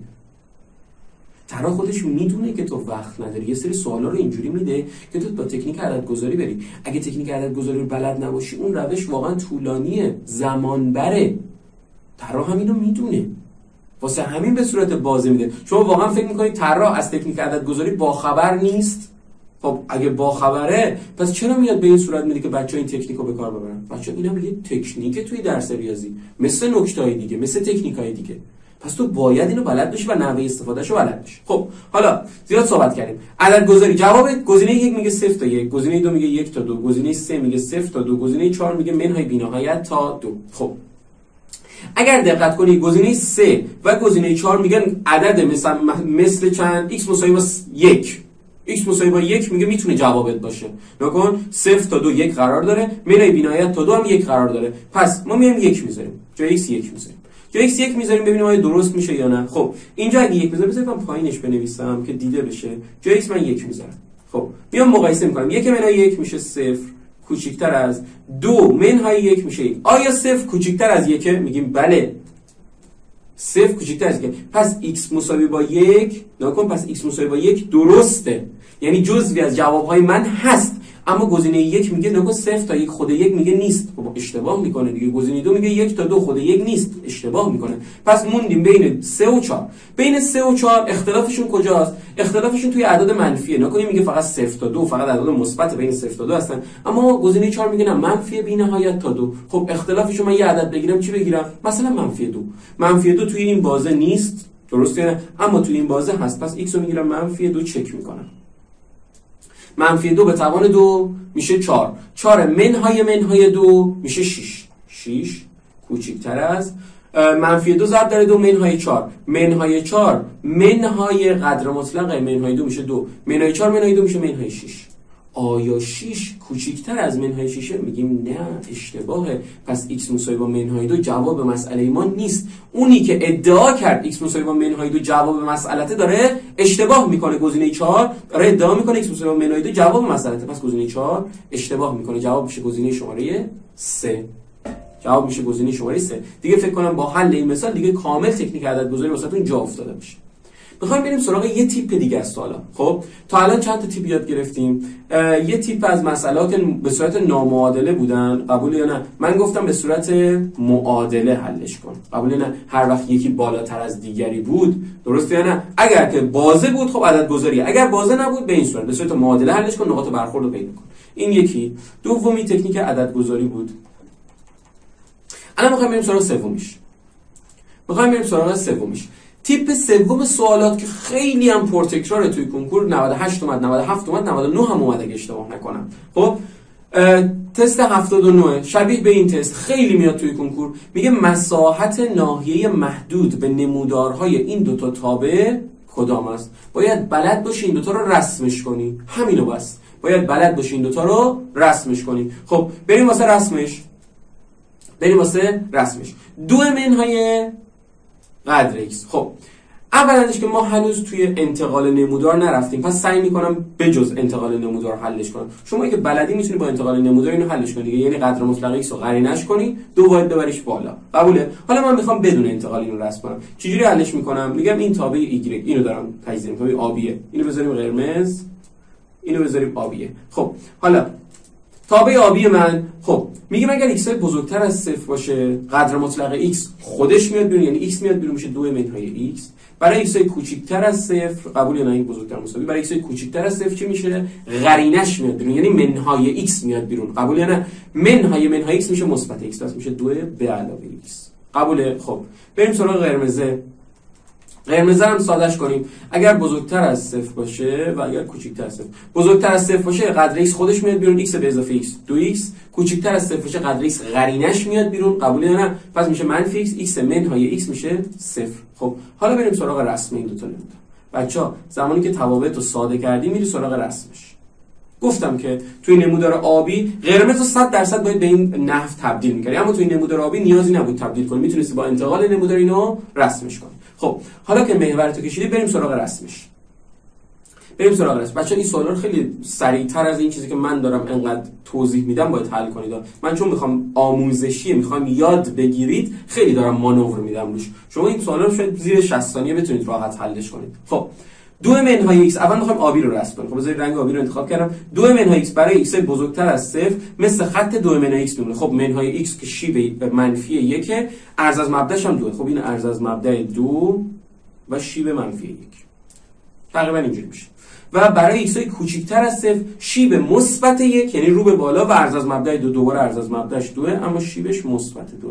طراح خودش میدونه که تو وقت نداری، یه سری سوالا رو اینجوری میده که تو با تکنیک عددگذاری بری. اگه تکنیک عددگذاری رو بلد نباشی، اون روش واقعا طولانیه، زمان بره. طراح هم اینو میدونه، واسه همین به صورت بازی میده. شما واقعا فکر میکنید طراح از تکنیک عددگذاری باخبر نیست؟ خب اگه باخبره، پس چرا میاد به این صورت میده که بچه‌ها این تکنیک رو به کار ببرن؟ بچه‌ها اینا یه تکنیک توی درس ریاضی، مثل نکته‌های دیگه، مثل تکنیک‌های دیگه. پس تو باید اینو بلد باشی و نحوه استفادهش رو بلد باشی. خب حالا زیاد صحبت کردیم. عددگذاری جواب گزینه 1 میگه 0 تا 1، گزینه 2 میگه 1 تا 2، گزینه 3 میگه 0 تا 2، گزینه 4 میگه منهای بی‌نهایت تا 2. خب اگر دقت کنید گزینه 3 و گزینه 4 میگن عدد مثل چند؟ x مساوی با 1. x مساوی با 1 میگه میتونه جوابت باشه. نکن 0 تا 2 1 قرار داره، منهای بی‌نهایت تا 2 هم 1 قرار داره. پس ما میایم 1 میذاریم. جای x 1 میذاریم. جای x 1 میذاریم ببینیم آیا درست میشه یا نه. خب اینجا اگه 1 بذارم پایینش بنویسم که دیده بشه. جای x من 1 میذارم. خب میام مقایسه میکنم. 1 منهای 1 میشه 0. کوچکتر از 2 منهای 1 میشه 1. آیا 0 کوچکتر از 1؟ میگیم بله. 0 کوچکتر از 1. پس x مساوی با 1 نکن، پس x مساوی با 1 درسته، یعنی جزوی از جوابهای من هست. اما گزینه 1 میگه نکن 0 تا 1 خود 1 میگه نیست. خب اشتباه میکنه دیگه. گزینه 2 میگه 1 تا 2 خود 1 نیست، اشتباه میکنه. پس موندیم بین 3 و 4. بین 3 و 4 اختلافشون کجاست؟ اختلافشون توی اعداد منفیه. نکنیم میگه فقط 0 تا 2 فقط اعداد مثبت بین 0 تا 2 هستن، اما گزینه 4 میگه نه منفی بی‌نهایت تا 2. خب اختلافشون من یه عدد بگیرم چی بگیرم؟ مثلا منفی 2. منفی 2 توی این بازه نیست، درسته؟ اما توی این بازه هست. پس x رو میگیرم منفی 2 چک میکنم. منفی 2 به توان 2 میشه 4. 4 منهای 2 میشه 6. 6 کوچکتر از منفی 2 ضرب در 2 منهای 4. منهای 4 منهای قدر مطلق منهای 2 میشه 2. منهای 4 منهای 2 میشه منهای 6. آیا 6 کوچکتر از منهای 6؟ میگیم نه، اشتباهه. پس x مساوی با منهای 2 جواب مسئله ما نیست. اونی که ادعا کرد x مساوی با منهای 2 جواب مسئله‌ته داره اشتباه میکنه. گزینه 4 داره ادعا میکنه x مساوی با منهای 2 جواب مسئله‌ته، پس گزینه 4 اشتباه میکنه. جواب میشه گزینه شماره 3. جواب میشه گزینه شماره 3. دیگه فکر کنم با حل این مثال دیگه کامل تکنیک عددگذاری واسهتون جا افتاده باشه. میخوایم بریم سراغ یه تیپ دیگه از سوالا. خب تا الان چند تا تیپ یاد گرفتیم. یه تیپ از مسائل که به صورت نامعادله بودن، قبول یا نه؟ من گفتم به صورت معادله حلش کن. قبول یا نه؟ هر وقت یکی بالاتر از دیگری بود، درسته یا نه؟ اگر که بازه بود خب عددگذاریه، اگر بازه نبود به این صورت به صورت معادله حلش کن، نقاط برخورد رو پیدا کن. این یکی. دومی تکنیک عددگذاری بود. الان میخوایم بریم سراغ سومیش. تیپ سوم سوالات که خیلی هم پرتکراره توی کنکور، 98 اومد، 97 اومد، 99 هم اومد اگه اشتباه نکنم. خب تست 79 شبیه به این تست خیلی میاد توی کنکور. میگه مساحت ناحیه محدود به نمودارهای این دوتا تابع کدام است. باید بلد باشی این دوتا رو رسمش کنی. همینو بس. باید بلد باشی این دوتا رو رسمش کنی. خب بریم واسه رسمش. دو منهای قدر x. خب اولش که ما هنوز توی انتقال نمودار نرفتیم، پس سعی میکنم بجز انتقال نمودار حلش کنم. شما اگه بلدی میتونی با انتقال نمودار اینو حلش کنی دیگه، یعنی قدر مطلق x رو قرینش کنی، دو واحد ببریش بالا. قبوله؟ حالا من میخوام بدون انتقال اینو رسم کنم. چجوری حلش میکنم؟ میگم این تابع y، اینو دارم تجزیه میکنم، آبیه، اینو بذاریم قرمز، اینو بذاریم آبیه. خب حالا تابع آبی من، خب میگم اگر x بزرگتر از 0 باشه قدر مطلق x خودش میاد بیرون، یعنی x میاد بیرون میشه 2 منهای x. برای x کوچیکتر از 0 قبول یا نه این بزرگتر مساوی، برای x کوچیکتر از 0 چی میشه؟ قرینش میاد بیرون، یعنی منهای x میاد بیرون. قبول یا نه؟ منهای x میشه مثبت x، پس میشه 2 به علاوه x. قبوله؟ خب بریم سراغ قرمزه هم سادهش کنیم. اگر بزرگتر از 0 باشه و اگر کوچیکتر از 0. بزرگتر از 0 باشه قدر x خودش میاد بیرون، x به اضافه x 2x. کوچیکتر از 0 باشه قدر x قرینش میاد بیرون. قبول یا نه؟ پس میشه منفی x منهای x میشه 0. خب حالا بریم سراغ رسم این دو تا نمودار. بچه‌ها زمانی که توابعت رو ساده کردی میری سراغ رسمش. گفتم که توی نمودار آبی قرمز رو 100% باید به این نحو تبدیل می‌کردی، اما توی نمودار آبی نیازی نبود تبدیل کنی، میتونستی با انتقال نمودار اینو رسمش کنی. خب حالا که محورتو کشیدی بریم سراغ رسمش. بچه‌ها این سوالا رو خیلی سریعتر از این چیزی که من دارم انقدر توضیح میدم باید حل کنید. من چون میخوام آموزشی، میخوام یاد بگیرید، خیلی دارم مانور میدم روش. شما این سوالا رو شاید زیر 60 ثانیه بتونید راحت حلش کنید. خب 2 منهای x، اول میخوایم آبی رو رسم کنیم. خب بذارید رنگ آبی رو انتخاب کردم. 2 منهای x برای x بزرگتر از 0 مثل خط 2 منهای x میمونه. خب منهای x که شیب منفی 1، ارز از مبداش هم 2. خب این ارز از مبدا 2 و شیب منفی 1 تقریبا اینجوری میشه. و برای x کوچیکتر از 0 شیب مثبت 1، یعنی رو به بالا، و ارز از مبدا 2 دوباره ارز از مبداش 2 اما شیبش مثبت 2.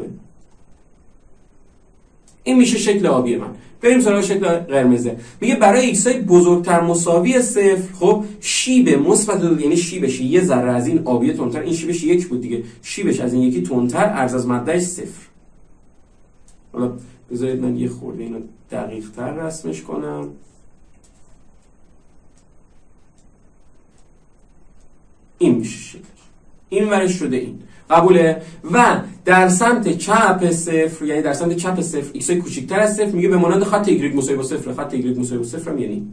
این میشه شکل آبی من. بریم سراغ شکل قرمزه. میگه برای x بزرگتر مساوی 0 خب شیب مثبت 2، یعنی شیبش یه ذره از این آبی تندتر، این شیبش 1 بود دیگه، شیبش از این یکی تندتر، ارز از مبداش 0. حالا بذارید من یه خورده اینو دقیق تر رسمش کنم. این میشه شکلش، این ورش شده این. قبوله؟ و در سمت چپ 0، یعنی در سمت چپ 0 x کوچیکتر از 0 میگه به مانند خط y مساوی با 0. خط y مساوی با 0 هم یعنی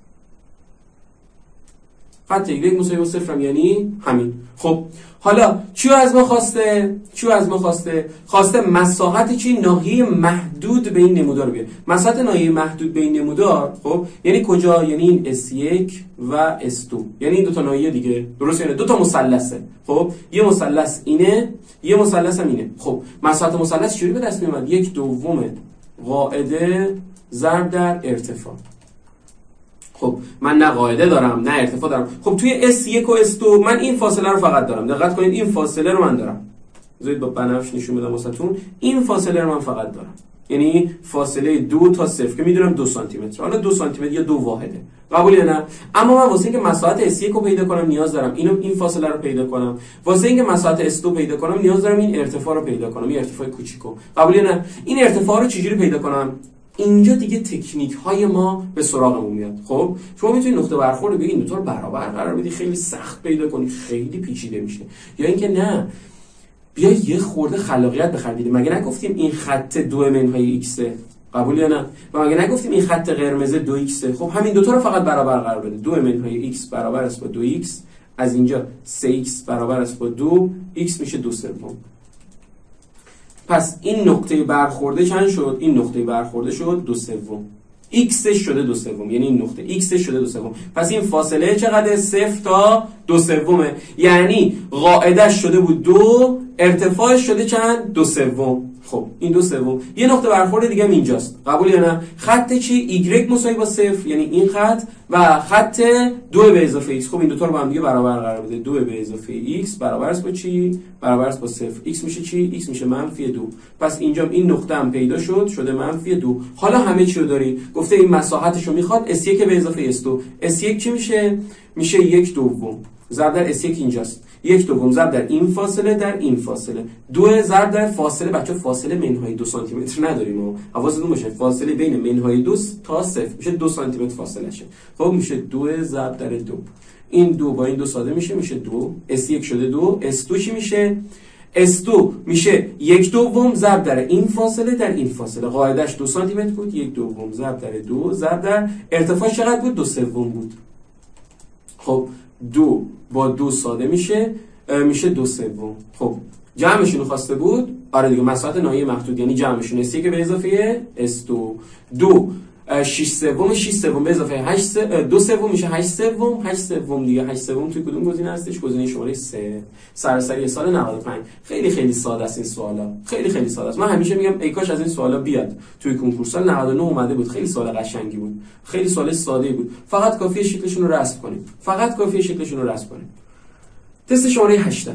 خط y مساوی با 0 هم یعنی همین. خب حالا چی از ما خواسته؟ خواسته مساحت چی؟ ناحیه محدود به این نمودار رو بیاره. مساحت ناحیه محدود به این نمودار خب یعنی کجا؟ یعنی این S1 و S2، یعنی این دو تا ناحیه دیگه، درست؟ یعنی دو تا مثلثه. خب یه مثلث اینه، یه مثلث هم اینه. خب مساحت مثلث چجوری به دست میاد؟ 1/2 قاعده ضرب در ارتفاع. خب من نه قاعده دارم نه ارتفاع دارم. خب توی S1 و S2 من این فاصله رو فقط دارم. دقت کنید این فاصله رو من دارم. بذارید با بنفش نشون بدم واسهتون. این فاصله رو من فقط دارم. یعنی فاصله 2 تا 0 که میدونم 2 سانتی متر. حالا 2 سانتی متر یا 2 واحده. قبول یا نه؟ اما من واسه اینکه مساحت S1 رو پیدا کنم نیاز دارم این فاصله رو پیدا کنم. واسه اینکه مساحت S2 پیدا کنم نیاز دارم این ارتفاع رو پیدا کنم، این ارتفاع کوچیکو. قبول یا نه؟ این ارتفاع رو چجوری پیدا کنم؟ اینجا دیگه تکنیک های ما به سراغمون میاد. خب شما میتونید نقطه برخورد رو بگید این دو تا رو برابر قرار بدی، خیلی سخت پیدا کنی، خیلی پیچیده میشه. یا اینکه نه بیا یه خورده خلاقیت بخرید. مگه نگفتیم این خط 2 منهای x؟ قبول یا نه؟ و مگه نگفتیم این خط قرمز 2x؟ خب همین دو تا رو فقط برابر قرار بده. 2 منهای x برابر است با 2x، از اینجا 3x برابر است با 2، x میشه 2/3. پس این نقطه برخورده چند شد؟ این نقطه برخورده شد 2/3. x شده 2/3، یعنی این نقطه x شده 2/3. پس این فاصله چقدر؟ 0 تا 2/3. یعنی قاعده‌اش شده بود 2، ارتفاعش شده چند؟ 2/3. خب این 2/3. یه نقطه برخورد دیگه هم اینجاست. قبول یا نه؟ خط چی؟ y مساوی با 0، یعنی این خط، و خط 2 به اضافه x. خب این دو تا رو با هم دیگه برابر قرار بده. 2 به اضافه x برابر است با چی؟ برابر است با 0. x میشه چی؟ x میشه -2. پس اینجا این نقطه هم پیدا شد، شده -2. حالا همه چی رو داری. گفته این مساحتش رو میخواد S1 به اضافه S2. S1 چی میشه؟ میشه 1/2 ضرب در S1 اینجاست. 1 دوم ضرب در این فاصله در این فاصله، 2 ضرب در فاصله. بچه فاصله منهای 2 سانتی متر نداریم ما، حواستون باشه فاصله بین منهای 2 تا 0 میشه 2 سانتی متر فاصله شه. خب میشه 2 ضرب در 2. این 2 با این 2 ساده میشه 2. S1 شده 2. S2 چی میشه؟ S2 میشه 1 دوم ضرب در این فاصله در این فاصله. قاعدش 2 سانتی متر بود. 1 دوم ضرب در 2 ضرب در ارتفاع چقدر بود؟ 2 سوم بود. خب 2 با 2 ساده میشه 2 سوم. خب جمعشون خواسته بود. آره دیگه مساحت ناحیه محدود یعنی جمعشون S1 به اضافه S2 2 6 سوم 6 سوم به اضافه 8 2 سوم میشه 8 سوم 8 سوم دیگه 8 سوم توی کدوم گزینه هستش؟ گزینه شماره 3. سراسری سال 95. خیلی ساده است این سوالا، خیلی ساده است. من همیشه میگم ای کاش از این سوالا بیاد توی کنکور. سال 99 اومده بود، خیلی سوال قشنگی بود، خیلی سوال ساده بود. فقط کافیه شکلشون رو رسم کنیم. تست شماره 80.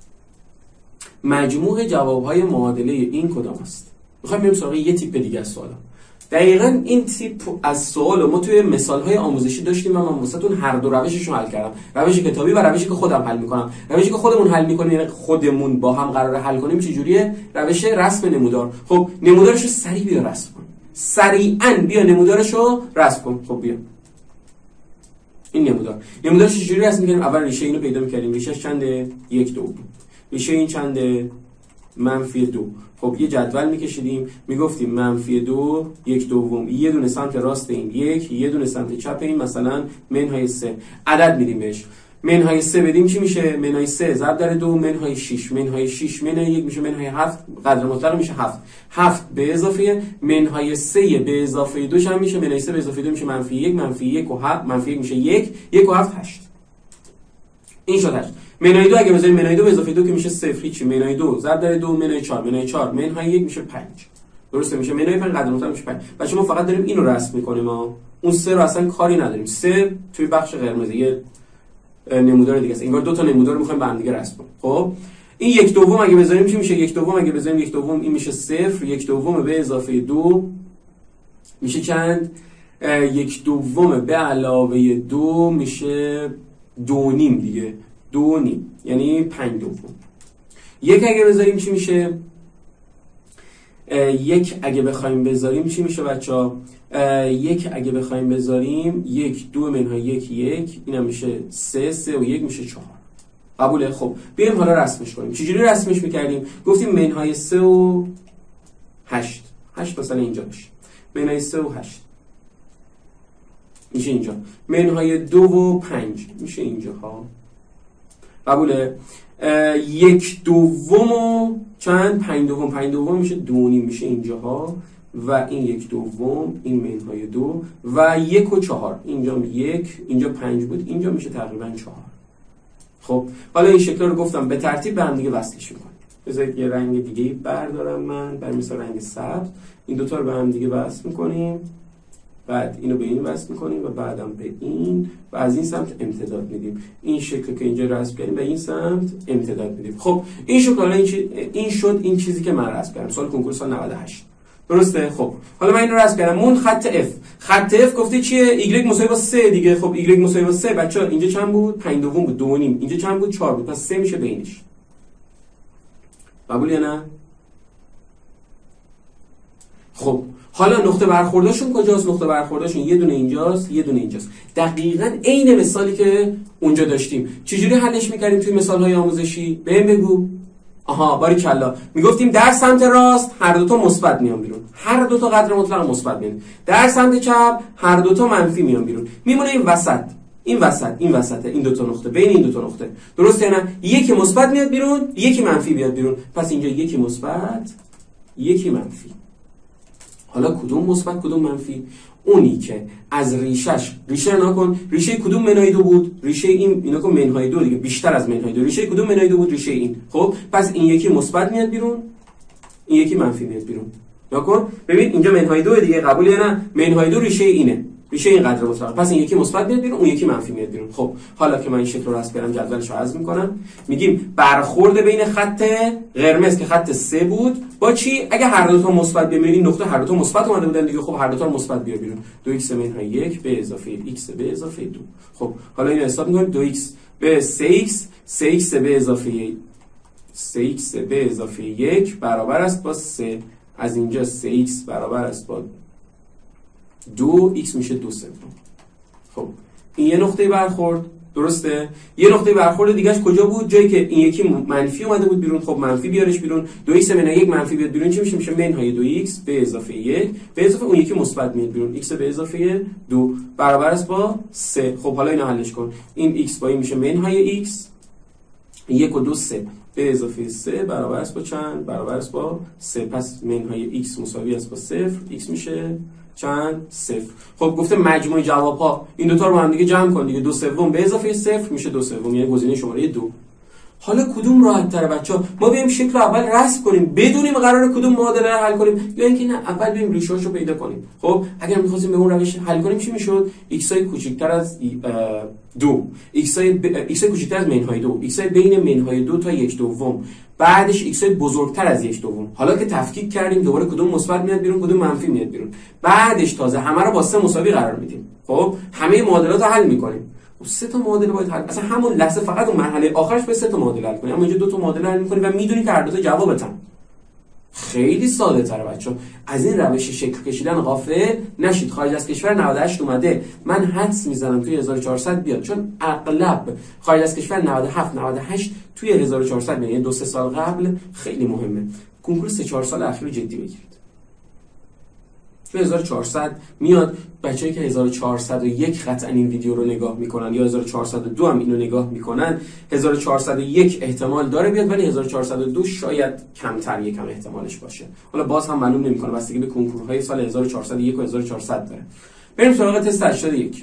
مجموع جوابهای معادله این کدام است؟ میخوایم بریم سراغ یه تیپ دیگه از سوالا. دقیقاً این تیپ از سوال ما توی مثال‌های آموزشی داشتیم و من واسهتون هر دو روشش رو حل کردم. روش کتابی و روشی که خودم حل می‌کنم. روشی که خودمون حل می‌کنیم یعنی خودمون با هم قراره حل کنیم چه جوریه؟ روش رسم نمودار. خب نمودارش رو سریع بیا رسم کن. سریعاً بیا نمودارش رو رسم کن. خب بیا. این نمودارش چجوری رسم می‌کنیم؟ اول ریشه اینو پیدا می‌کردیم. ریشه‌اش چنده؟ 1 2. ریشه این چنده؟ -2. خب یه جدول میکشیدیم میگفتیم -2 1 دوم یه دونه سمت راست این 1 یه دونه سمت چپ این مثلا منهای 3 عدد میدیم بهش. منهای 3 بدیم چی میشه؟ منهای 3 ضرب در 2 منهای 6 منهای 6 منهای 1 میشه منهای 7 قدر مطلق میشه 7 7 به اضافه منهای 3 به اضافه 2 هم میشه منهای 3 به اضافه 2 میشه -1 -1 و 7 -1 میشه 1 1 و 7 8. این شد 8. منهای 2 اگه بذاریم منهای 2 به اضافه 2 که میشه 0 هیچی. منهای 2 ضرب در 2 منهای 4 منهای 4 منهای 1 میشه 5. درسته میشه منهای 5 قدر مطلق میشه 5. بچه ما فقط داریم اینو رسم میکنیم ما. اون 3 رو اصلا کاری نداریم. 3 توی بخش قرمز یه نمودار دیگه است. انگار دو تا نمودار رو میخوایم با هم دیگه رسم کنیم. خب این 1 دوم اگه بذاریم چی میشه؟ 1 دوم اگه بذاریم 1 دوم این میشه 0. 1 دوم به اضافه 2 میشه چند؟ 1 دوم به علاوه 2 میشه 2 نیم دیگه. 2 نیم یعنی 5 دوم. 1 اگه بذاریم چی میشه؟ 1 اگه بخوایم بذاریم چی میشه بچه‌ها؟ 1 اگه بخوایم بذاریم 1 2 منهای 1 1 اینم میشه 3 3 و 1 میشه 4. قبوله؟ خب بیایم حالا رسمش کنیم. چجوری رسمش میکردیم؟ گفتیم منهای 3 و 8 8 مثلا اینجا باشه. منهای 3 و 8 میشه اینجا. منهای 2 و 5 میشه اینجا ها. قبوله؟ 1 دوم و چند؟ 5 دوم. 5 دوم میشه 2 نیم میشه اینجاها و این 1 دوم این منهای 2 و 1 و 4 اینجا 1 اینجا 5 بود اینجا میشه تقریبا 4. خب حالا این شکل رو گفتم به ترتیب به هم دیگه وصلش میکنیم. بذارید یه رنگ دیگه بردارم من برای مثال رنگ سبز. این دوتا رو به هم دیگه وصل میکنیم. بعد اینو به این وصل میکنیم و بعدم به این و از این سمت امتداد میدیم. این شکل که اینجا رسم کردیم به این سمت امتداد میدیم. خب این شکل حالا این شد این چیزی که من رسم کردم سال کنکور سال 98. درسته؟ خب حالا من اینو رسم کردم. اون خط F. خط F گفته چیه؟ y مساوی با 3 دیگه. خب y مساوی با 3 بچه‌ها اینجا چند بود؟ 5 دوم بود 2 نیم. اینجا چند بود؟ 4 بود. پس 3 میشه بینش. قبول یا نه؟ خب حالا نقطه برخوردشون کجاست؟ نقطه برخوردشون یه دونه اینجاست یه دونه اینجاست. دقیقاً عین مثالی که اونجا داشتیم. چجوری حلش می‌کردیم توی مثال‌های آموزشی؟ بهم بگو. آها باریکلا. میگفتیم در سمت راست هر دو تا مثبت میان بیرون. هر دو تا قدر مطلق مثبت میان. در سمت چپ هر دو تا منفی میان بیرون. میمونه این وسط. این وسطه این دو تا نقطه بین این دو تا نقطه. درسته نه؟ یکی مثبت میاد بیرون، یکی منفی بیاد بیرون. پس اینجا یکی مثبت، یکی منفی. حالا کدوم مثبت کدوم منفی؟ اونی که از ریشه نکن. ریشه کدوم منهای 2 بود؟ ریشه اینا که منهای 2 دیگه بیشتر از منهای 2. ریشه کدوم منهای 2 بود؟ ریشه این. خب پس این یکی مثبت میاد بیرون، این یکی منفی میاد بیرون. نکن ببین اینجا منهای 2 دیگه. قبول یا نه؟ منهای 2 ریشه اینه. ریشه این قدر مطلق. پس این یکی مثبت میاد بیرون، اون یکی منفی میاد بیرون. خب حالا که من این شکل رو رسم کردم جدولش رو حذف میکنم، میگیم برخورد بین خط قرمز که خط 3 بود با چی؟ اگه هر دو تا مثبت بیاد، این نقطه هر دو تا مثبت اومده بودن دیگه، خب هر دو تا رو مثبت بیاد بیرون. 2x منهای 1 به اضافه x به اضافه 2. خب حالا اینو حساب میکنیم 2x به 3x 3x به اضافه 3x به اضافه 1 برابر است با 3. از اینجا 3x برابر است با 2، x میشه 2 سوم. خب این یه نقطه برخورد، درسته؟ یه نقطه برخورد دیگهش کجا بود؟ جایی که این یکی منفی اومده بود بیرون. خب منفی بیارش بیرون، 2x منهای 1 منفی بیاد بیرون چی میشه؟ میشه منهای 2x به اضافه 1 به اضافه اون یکی مثبت میاد بیرون، x به اضافه 2 برابر است با 3. خب حالا اینو حلش کن. این x با این میشه منهای x 1 و 2 3 به اضافه 3 برابر است با چند؟ برابر است با 3. پس منهای x مساوی است با 0، x میشه چند؟ 0. خب گفته مجموع جواب‌ها این دوتا رو با هم دیگه جمع کن دیگه. 2 سوم به اضافه 0 میشه 2 سوم، یعنی گزینه شماره 2. حالا کدوم راحت تره بچه‌ها؟ ما بیایم شکل رو اول رسم کنیم بدونیم قراره کدوم معادله رو حل کنیم، یا اینکه نه اول بیایم ریشه‌اشو پیدا کنیم. خب اگر می‌خواستیم به اون روش حل کنیم چی میشد؟ x های کوچکتر از 2، x های کوچکتر از منهای 2، x های بین منهای 2 تا 1/2، بعدش x های بزرگتر از 1/2. حالا که تفکیک کردیم دوباره کدوم مثبت میاد بیرون کدوم منفی میاد بیرون، بعدش تازه همه رو با 3 مساوی قرار میدیم. خب همه معادلات رو حل می‌کنیم. 3 تا معادله باید حل، اصلا همون لحظه فقط اون مرحله آخرش به 3 تا معادله حل کنی، اما اینجا 2 تا معادله حل می‌کنی و میدونی که هر دو تا جوابتن. خیلی ساده تره بچه‌ها. از این روش شکل کشیدن غافل نشید. خارج از کشور 98 اومده، من حدس میزنم توی 1400 بیاد، چون اغلب خارج از کشور 97 98 توی 1400 میاد، یعنی 2-3 سال قبل. خیلی مهمه کنکور 3-4 سال اخیر جدی بگیرید. توی 1400 میاد، بچه‌ای که 1401 قطعا این ویدیو رو نگاه میکنن یا 1402 هم اینو نگاه میکنن، 1401 احتمال داره بیاد، ولی 1402 شاید کمتر یکم احتمالش باشه. حالا باز هم معلوم نمیکنه، بستگی به کنکورهای سال 1401 و 1400 داره. بریم سراغ تست 81.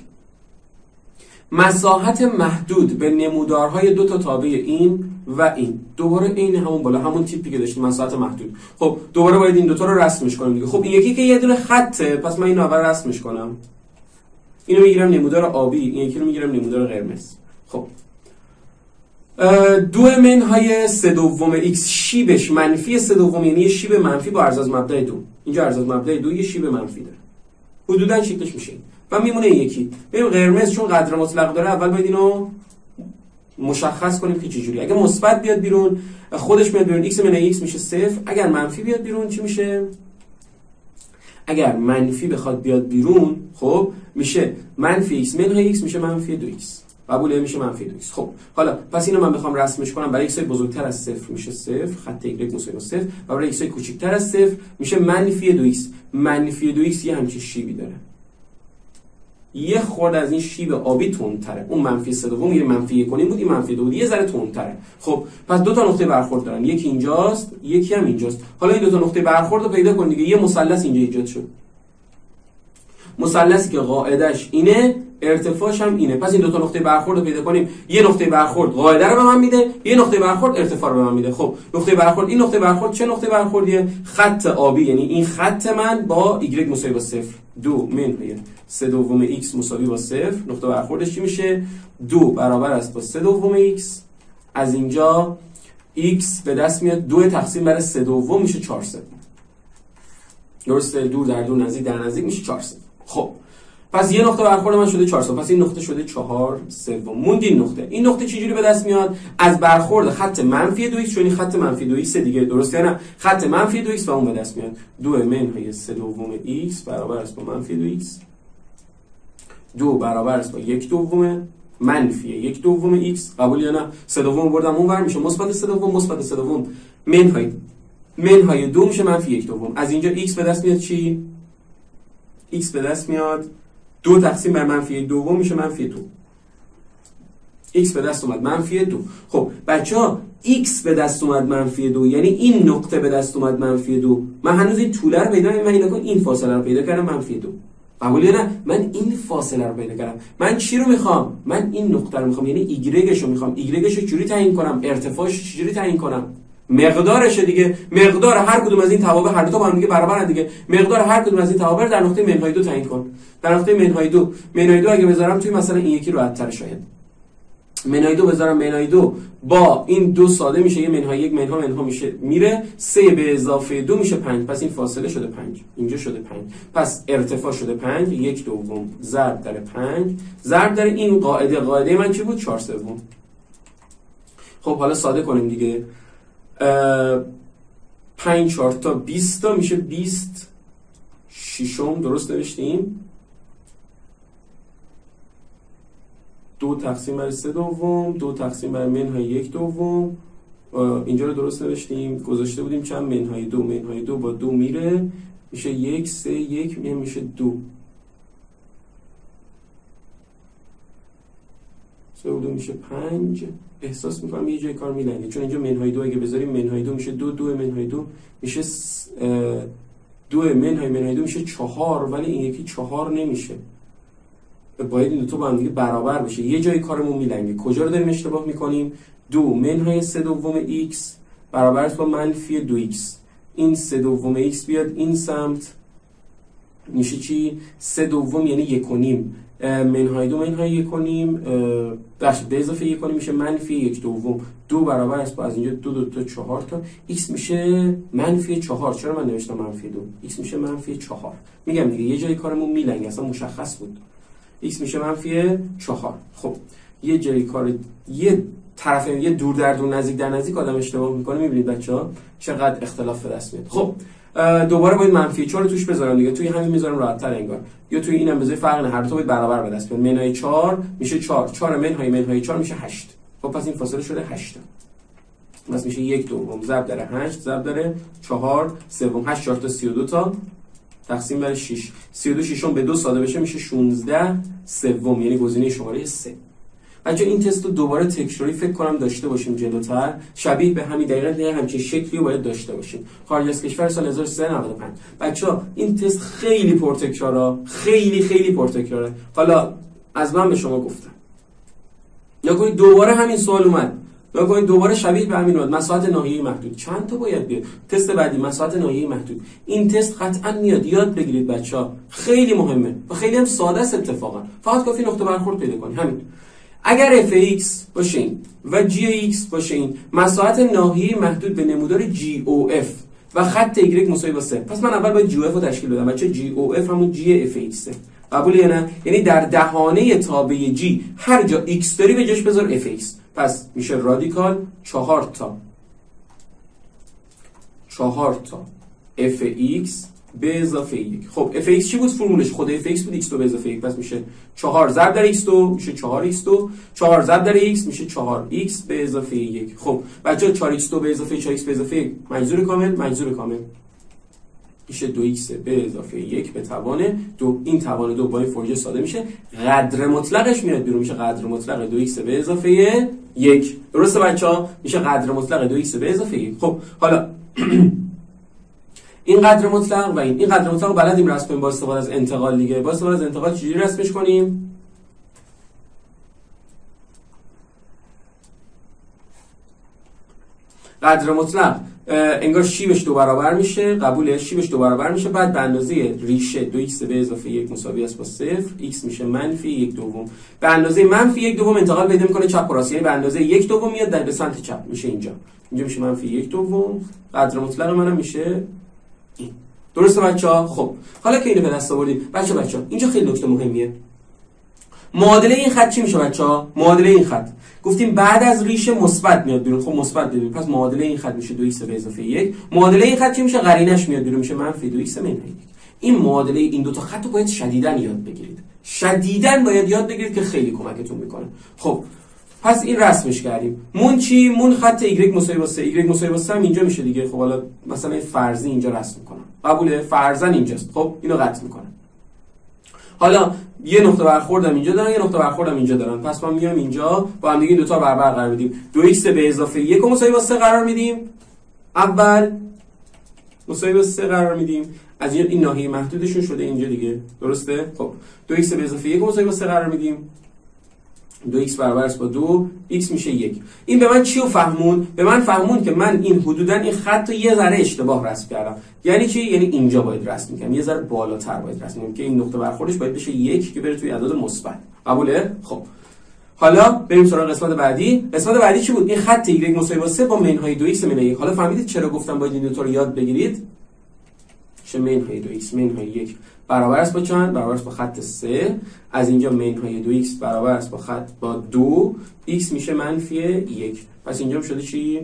مساحت محدود به نمودارهای دو تا تابع این و این. دوباره این همون بالا همون تیپی که داشتیم، مساحت محدود. خب دوباره باید این دوتا رو رسمش کنیم دیگه. خب این یکی که یه دونه خطه، پس من اینو اول رسمش کنم. اینو میگیرم نمودار آبی، این یکی رو میگیرم نمودار قرمز. خب 2 منهای 3/2 x شیبش منفی 3/2، یعنی یه شیب منفی با عرض از مبدأ 2. اینجا عرض از مبدأ 2 یه شیب منفی داره. حدوداً شکلش میشه و میمونه یکی. بریم قرمز چون قدر مطلق داره، اول باید اینو مشخص کنیم که چجوری. اگه مثبت بیاد بیرون خودش میاد بیرون، x منهای x میشه 0. اگر منفی بیاد بیرون چی میشه؟ اگر منفی بخواد بیاد بیرون خب میشه منفی x منهای x میشه منفی 2x. قبوله؟ میشه منفی 2x. خب حالا پس اینو من بخوام رسمش کنم، برای x های بزرگتر از 0 میشه 0، خط y مساوی 0، و برای x های کوچکتر از 0 میشه منفی 2x. منفی 2x یه همچین شیبی داره، یه خورده از این شیب آبی تندتره. اون منفی 3/2 یه منفی 1 بود، این منفی 2 بود، یه ذره تندتره. خب پس دو تا نقطه برخورد دارن، یکی اینجاست یکی هم اینجاست. حالا این دو تا نقطه برخورد رو پیدا کن دیگه. یه مثلث اینجا ایجاد شد، مثلثی که قاعده‌اش اینه، ارتفاعش هم اینه. پس این دو تا نقطه برخورد رو پیدا کنیم. یه نقطه برخورد قاعده رو به من میده، یه نقطه برخورد ارتفاع رو به من میده. خب نقطه برخورد، این نقطه برخورد چه نقطه برخوردیه؟ خط آبی، یعنی این خط من با y مساوی با 0. 2 منهای 3/2 x مساوی با 0. نقطه برخوردش چی میشه؟ 2 برابر است با 3/2 x. از اینجا x به دست میاد 2 تقسیم بر 3/2 میشه 4 سوم. درسته؟ دور در دور، نزدیک در نزدیک میشه 4 سوم. خب پس یه نقطه برخورد من شده 4 سوم، پس این نقطه شده 4 سوم. موند این نقطه. این نقطه چجوری به دست میاد؟ از برخورد خط منفی 2x، چون این خط منفی 2x دیگه، درسته نه؟ خط منفی 2x و اون به دست میاد. 2 منهای 3/2 x برابر است با منفی 2x. 2 برابر است با 1/2 منفی 1/2 x. قبول یا نه؟ 3/2 بردم اون ور میشه مثبت 3/2. مثبت 3/2 منهای 2 میشه منفی 1/2. از اینجا x به دست میاد چی؟ x به دست میاد 2 تقسیم بر منفی 2 میشه منفی 2. x به دست اومد منفی 2. خب بچه‌ها x به دست اومد منفی 2، یعنی این نقطه به دست اومد منفی 2. من هنوز این طوله رو پیدا نکردم، من اینا کن این فاصله رو پیدا کردم منفی 2. قبوله نه؟ من این فاصله رو پیدا کردم. من چی رو میخوام؟ من این نقطه رو میخوام، یعنی y رو میخوام. y رو چجوری تعیین کنم؟ ارتفاعش چجوری تعیین کنم؟ مقدارشه دیگه. مقدار هر کدوم از این توابع هر دو تا با هم دیگه برابرن دیگه. مقدار هر کدوم از این توابع در نقطه منهای 2 تعیین کن. در نقطه منهای 2 اگه بذارم توی مثلا این یکی راحت‌تر شاید. منهای 2 بذارم، منهای 2 با این 2 ساده میشه، یه منهای 1 منها میشه میره، 3 به اضافه 2 میشه 5. پس این فاصله شده 5. اینجا شده 5. پس ارتفاع شده 5. 1/2 ضرب در 5 ضرب در این قاعده من چی بود؟ 4/3. خب حالا ساده کنیم دیگه. 5 4 تا 20 تا میشه 20 ششم. درست نوشتیم؟ 2 تقسیم بر 3/2 2 تقسیم بر منهای 1/2. اینجا رو درست نوشتیم، گذاشته بودیم چند؟ منهای 2. منهای 2 با 2 میره میشه 1 3 1 میشه 2. 3 و 2 میشه 5. احساس میکنم یه جای کار میلنگه، چون اینجا منهای 2 اگه بذاریم منهای 2 میشه 2 منهای 2 میشه 2 منهای 2 میشه 4، ولی این یکی 4 نمیشه. باید این دو تا با هم دیگه برابر بشه. یه جای کارمون میلنگه. کجا رو داریم اشتباه میکنیم؟ 2 منهای 3/2 x برابر است با منفی 2x. این 3/2 x بیاد این سمت میشه چی؟ 3/2 یعنی 1.5 منهای 2 منهای 1.5 به اضافه 1.5 میشه منفی 1/2. 2 برابر است با از اینجا 2 تا 4 تا x میشه منفی 4. چرا من نوشتم منفی 2؟ x میشه منفی 4. میگم دیگه یه جای کارمون میلنگه، اصلا مشخص بود. x میشه منفی 4. خب یه جای کار یه طرفین یه دور در دور نزدیک در نزدیک آدم اشتباه میکنه. میبینید بچه‌ها چقدر اختلاف به دست میاد. خب دوباره باید منفی 4 رو توش بذارم دیگه. توی همین میذارم راحت‌تر انگار، یا توی اینم بذارید فرق نه، هر دو تا باید برابر به دست بیاد. منهای 4 میشه 4 منهای 4 میشه 8. خب پس این فاصله شده 8. پس میشه 1/2 ضرب در 8 ضرب در 4 سوم. 8 4 تا 32 تا تقسیم بر 6. 32 ششم به 2 ساده بشه میشه 16 سوم، یعنی گزینه شماره 3. بچه‌ها این تست رو دوباره تکراری فکر کنم داشته باشیم جلوتر، شبیه به همین دقیقاً همچین شکلی رو باید داشته باشیم. خارج از کشور سال 1395. بچه‌ها این تست خیلی پرتکراره، خیلی پرتکراره. حالا از من به شما گفتم یا کنید دوباره همین سوال اومد، یا کنید دوباره شبیه به همین اومد، مساحت ناحیه‌ای محدود. چند تا باید بیاد؟ تست بعدی مساحت ناحیه‌ای محدود. این تست قطعاً میاد، یاد بگیرید بچه‌ها، خیلی مهمه و خیلی هم ساده است اتفاقا. فقط کافی نقطه برخورد پیدا کنید. همین. اگر fx باشین و gx باشین، مساحت ناحیه‌ای محدود به نمودار gof و خط y مساوی با 3. پس من اول باید gof رو تشکیل بدم. بچه gof همون g fx. قبول یا نه؟ یعنی در دهانه تابع g هر جا x داری به جاش بذار fx. پس میشه رادیکال 4 تا fx به اضافه 1. خب fx چی بود فرمولش؟ خود fx بود x2 به اضافه 1. پس میشه 4 ضرب در x2 میشه 4x2، 4 ضرب در x میشه 4x به اضافه 1. خب بچه‌ها 4x2 به اضافه 4x به اضافه 1 مجذور کامل میشه 2x به اضافه 1 به توان 2. این توان 2 با این فرضیه ساده میشه، قدر مطلقش میاد بیرون، میشه قدر مطلق 2x به اضافه 1. درسته بچه‌ها؟ میشه قدر مطلق 2x به اضافه 1. خب حالا این قدر مطلق و این قدر مطلق رو بلدیم رسم کنیم با استفاده از انتقال دیگه. با استفاده از انتقال چجوری رسمش کنیم؟ قدر مطلق انگار شیبش 2 برابر میشه، قبوله، شیبش 2 برابر میشه، بعد به اندازه ریشه 2x به اضافه 1 مساوی است با 0، x میشه منفی 1/2. به اندازه منفی 1/2 انتقال پیدا میکنه چپ و راست، یعنی به اندازه 1/2 میاد در به سمت چپ، میشه اینجا میشه منفی 1/2. قدر مطلق منم میشه این. درسته بچه‌ها؟ خب حالا که اینو به دست آوردیم بچه‌ها اینجا خیلی نکته مهمیه. معادله این خط چی میشه بچه‌ها؟ معادله این خط گفتیم بعد از ریشه مثبت میاد بیرون. خب مثبت بیاد، پس معادله این خط میشه 2x به اضافه 1. معادله این خط چی میشه؟ قرینش میاد بیرون، میشه منفی 2x منهای 1. این معادله این دو تا خط رو باید شدیداً یاد بگیرید. شدیداً باید یاد بگیرید که خیلی کمکتون میکنه. خب پس این رسمش کردیم. مون چی؟ مون خط y مساوی با 3. y مساوی با 3 هم اینجا میشه دیگه. خب حالا مثلا فرضی اینجا رسم میکنم. قبوله؟ فرضاً اینجاست. خب اینو قطع میکنم. حالا یه نقطه برخوردم اینجا دارن، یه نقطه برخوردم اینجا دارن. پس ما میام اینجا با هم دیگه این دو تا برابر قرار بدیم. 2x به اضافه 1 رو مساوی با 3 قرار میدیم. اول مساوی با 3 قرار میدیم. از این ناحیه محدودشون شده اینجا دیگه. درسته؟ خب 2x به اضافه 1 رو مساوی با 3 قرار میدیم. 2x برابر است با 2 x میشه 1. این به من چی رو فهمون؟ به من فهمون که من این حدودا این خط رو یه ذره اشتباه رسم کردم. یعنی چی؟ یعنی اینجا باید رسم می‌کنم، یه ذره بالاتر باید رسم کنم که این نقطه برخوردش باید بشه 1 که بره توی اعداد مثبت. قبوله؟ خب حالا بریم سراغ قسمت بعدی. قسمت بعدی چی بود؟ این خط y مساوی با 3 با منهای 2x منهای 1. حالا فهمیدید چرا گفتم باید این دو تا رو یاد بگیرید؟ چه منهای 2x منهای 1 برابر است با چند؟ برابر است با خط 3. از اینجا منهای 2x برابر است با خط با 2 x میشه منفی 1. پس اینجا شده چی؟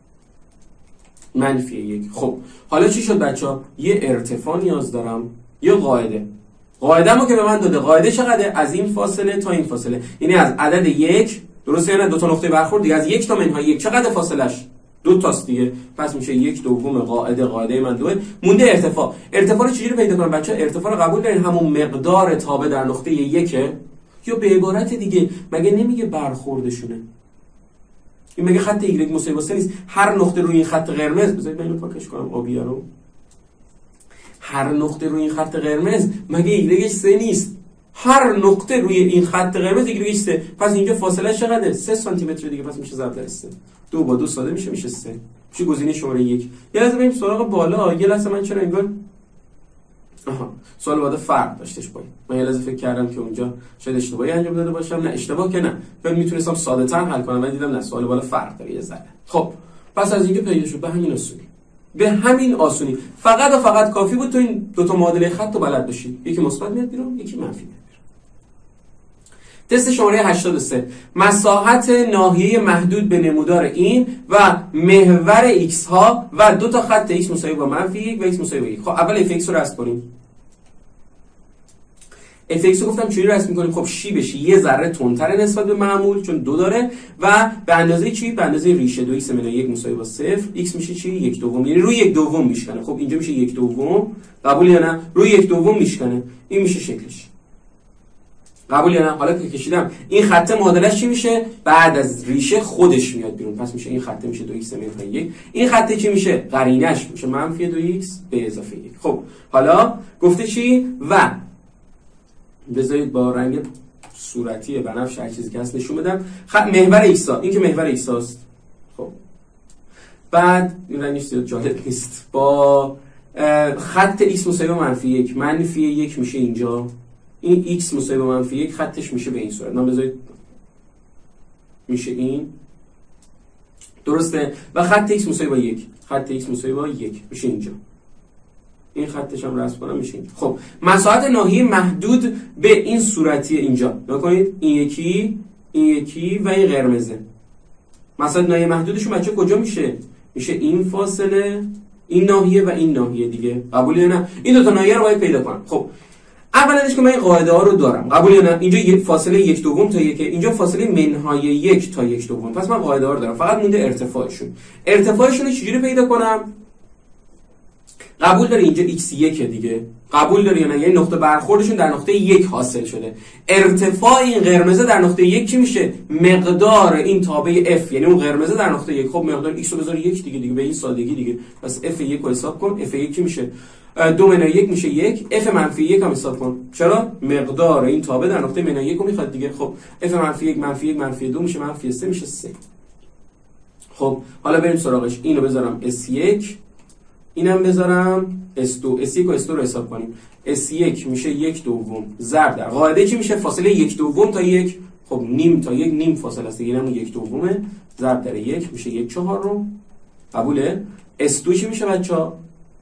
منفی 1. خب حالا چی شد بچه‌ها؟ یه ارتفاع نیاز دارم، یه قاعده. قاعده‌مو که به من داده. قاعده چقدره؟ از این فاصله تا این فاصله. یعنی از عدد 1 درسته یا نه؟ دو تا نقطه برخورد دیگه. از 1 تا منهای 1 چقدر فاصله‌اش؟ 2 تاست دیگه. پس میشه 1/2 قاعده من 2. مونده ارتفاع. ارتفاع رو چجوری پیدا کنم بچه‌ها؟ ارتفاع رو قبول دارین همون مقدار تابع در نقطه 1 یا به عبارت دیگه مگه نمیگه برخوردشونه؟ این مگه خط y مساوی با 3 نیست؟ هر نقطه روی این خط قرمز، بذارید من اینو پاکش کنم آبیا رو. هر نقطه روی این خط قرمز مگه y 3 نیست؟ هر نقطه روی این خط قرمز y 3. پس اینجا فاصله چقدره؟ 3 سانتی متر دیگه. پس میشه ضرب در 3. 2 با 2 ساده میشه 3. میشه گزینه شماره 1. یه لحظه بریم سراغ بالا. یه لحظه من چرا انگار سوال بعد فرق داشتش باید. من یه لحظه فکر کردم که اونجا شاید اشتباهی انجام داده باشم. نه اشتباه که نه. من میتونستم ساده تر حل کنم. من دیدم نه سوال بالا فرق داره یه ذره. خب پس از اینجا پیدا شد به همین آسونی. به همین آسونی. فقط و فقط کافی بود تو این دو تا معادله خط رو بلد باشی. یکی مثبت میاد بیرون، یکی منفی میاد. تست شماره 83. مساحت ناحیه محدود به نمودار این و محور x ها و دو تا خط x مساوی با منفی 1 و x مساوی با 1. خب اول f(x) رو رسم کنیم. f(x) رو گفتم چجوری رسم می‌کنیم؟ خب شیبش یه ذره تندتر نسبت به معمول چون 2 داره و به اندازه چی؟ به اندازه ریشه 2x منهای 1 مساوی با 0. x میشه چی؟ 1/2. یعنی روی 1/2 میشکنه. خب اینجا میشه 1/2. قبول یا نه؟ روی 1/2 میشکنه. این میشه شکلش. قبول یا نه؟ حالا که کشیدم این خط معادلش چی میشه؟ بعد از ریشه خودش میاد بیرون. پس میشه این خط میشه 2x منهای 1. این خط چی میشه؟ قرینش میشه منفی 2x به اضافه 1. خب حالا گفته چی؟ و بذارید با رنگ صورتی بنفش هر چیزی که هست نشون بدم. محور x ها، این که محور x هاست. خب بعد این رنگش زیاد جالب نیست. با خط x مساوی با منفی 1 منفی 1 میشه اینجا. این x مساوی با منفی 1 خطش میشه به این صورت. من بذارید میشه این. درسته؟ و خط x مساوی با 1. خط x مساوی با 1 میشه اینجا. این خطش هم رسم کنم میشه اینجا. خب مساحت ناحیه محدود به این صورتی اینجا. نگاه کنید این یکی و این قرمزه. مساحت ناحیه محدودشون بچه کجا میشه؟ میشه این فاصله، این ناحیه و این ناحیه دیگه. قبول یا نه؟ این دو تا ناحیه رو باید پیدا کنم. خب اولش که من این قاعده ها رو دارم. قبول یا نه؟ اینجا یه فاصله 1/2 تا 1، اینجا فاصله منهای 1 تا 1/2. پس من قاعده ها رو دارم. فقط مونده ارتفاعشون. ارتفاعشون رو چجوری پیدا کنم؟ قبول داری اینجا x1 دیگه. قبول داری یا نه؟ یعنی نقطه برخوردشون در نقطه 1 حاصل شده. ارتفاع این قرمزه در نقطه 1 چی میشه؟ مقدار این تابع f، یعنی اون قرمزه در نقطه 1. خب مقدار x رو بذار 1 دیگه به این سادگی دیگه. پس f1 رو حساب کن. f1 چی میشه؟ 2 منهای 1 میشه 1. f منفی 1 هم حساب کن. چرا؟ مقدار این تابع در نقطه منهای 1 رو میخواد دیگه. خب f منفی 1 منفی 1 منفی 2 میشه منفی 3 میشه 3. خب حالا بریم سراغش. اینو بذارم s1، اینم بذارم S2. S1 و S2 رو حساب کنیم. S1 میشه 1/2 ضرب در قاعده چی میشه؟ فاصله 1/2 تا 1. خب نیم تا 1 نیم فاصله است دیگه. اینم 1/2 ضرب در 1 میشه 1/4. قبوله؟ S2 چی میشه بچه‌ها؟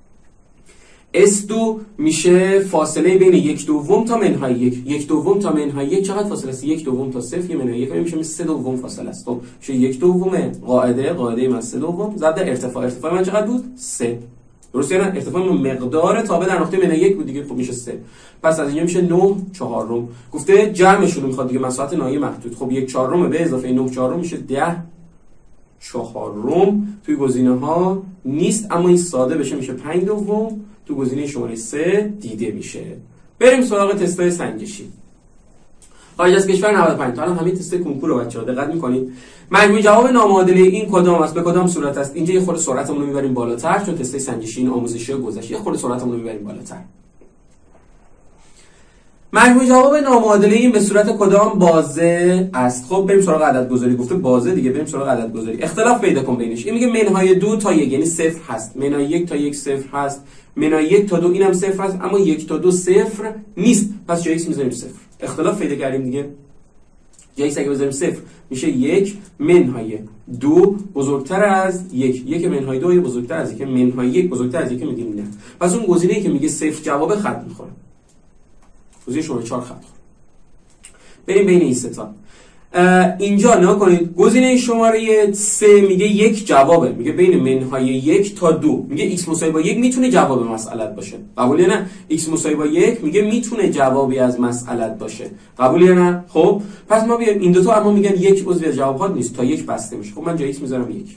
S2 میشه فاصله بین 1/2 تا منهای 1. 1/2 تا منهای 1 چقدر فاصله است؟ 1/2 تا 0 منهای 1 میشه 3/2 فاصله است. خب میشه 1/2 قاعده من 3/2 ضرب در ارتفاع من چقدر بود؟ 3. درسته نه؟ ارتفاع مقدار تابع در نقطه منهای 1 بود دیگه. خب میشه 3. پس از اینجا میشه 9/4. گفته جمعشون میخواد دیگه مساحت ناحیه محدود. خب 1/4 به اضافه 9/4 میشه 10/4. توی گزینه ها نیست اما این ساده بشه میشه 5/2. تو گزینه شماره 3 دیده میشه. بریم سراغ تستای سنجشی. خارج از کشور 95. تا الان همین تست کنکور رو بچه‌ها دقت می‌کنید. مجموع جواب نامعادله این کدام است؟ به کدام صورت است؟ اینجا یه خورده سرعتمون رو می‌بریم بالاتر چون تستای سنجشی این آموزشی گذشته. یه خورده سرعتمون رو می‌بریم بالاتر. مجموع جواب نامعادله این به صورت کدام بازه است؟ خب بریم سراغ عدد گذاری. گفته بازه دیگه، بریم سراغ عدد گذاری. اختلاف پیدا کن بینش. این میگه منهای 2 تا 1 یعنی 0 هست، منهای 1 تا 1 0 هست، منهای 1 تا 2 اینم 0 هست، اما 1 تا 2 0 نیست. پس جای x میذاریم 0. اختلاف پیدا کردیم دیگه. جای x اگه بذاریم 0 میشه 1 منهای 2 بزرگتر از 1. 1 منهای 2 بزرگتر از 1. منهای 1 بزرگتر از 1 میگیم نه. پس اون گزینه‌ای که میگه 0 جواب خط میخوره. گزینه شماره 4 خط. بریم بین این سه تا. اینجا نگاه کنید، گزینه شماره 3 میگه 1 جوابه، میگه بین منهای 1 تا 2. میگه x مساوی با 1 میتونه جواب مسئلت باشه. قبول یا نه؟ x مساوی با 1 میگه میتونه جوابی از مسئلت باشه. قبول یا نه؟ خب پس ما بیایم این دو تا، اما میگن 1 عضوی از جوابات نیست، تا 1 بسته میشه. خب من جای x میذارم 1.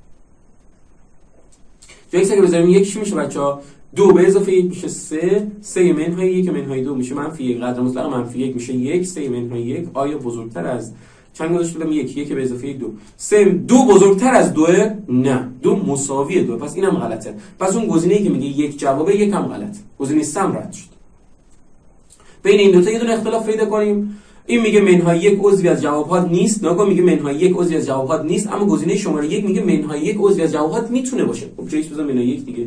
جای x اگه بذاریم 1 چی میشه بچه‌ها؟ 2 به اضافه 1 میشه 3. 3 منهای 1 منهای 2 میشه منفی 1. قدر مطلق منفی 1 میشه 1. 3 منهای 1 آیا بزرگتر از چند گذاشته بودم؟ 1. 1 به اضافه 1 2. 3 2 بزرگتر از 2 نه، 2 مساوی 2. پس اینم غلطه. پس اون گزینه‌ای که میگه 1 جوابه 1 هم غلط. گزینه 3 رد شد. بین این دو تا یه دونه اختلاف پیدا کنیم. این میگه منهای 1 عضوی از جوابات نیست، نگاه میگه منهای 1 عضوی از جوابات نیست، اما گزینه شماره 1 میگه منهای 1 عضوی از جوابات میتونه باشه. خب جایش بذارم منهای 1 دیگه.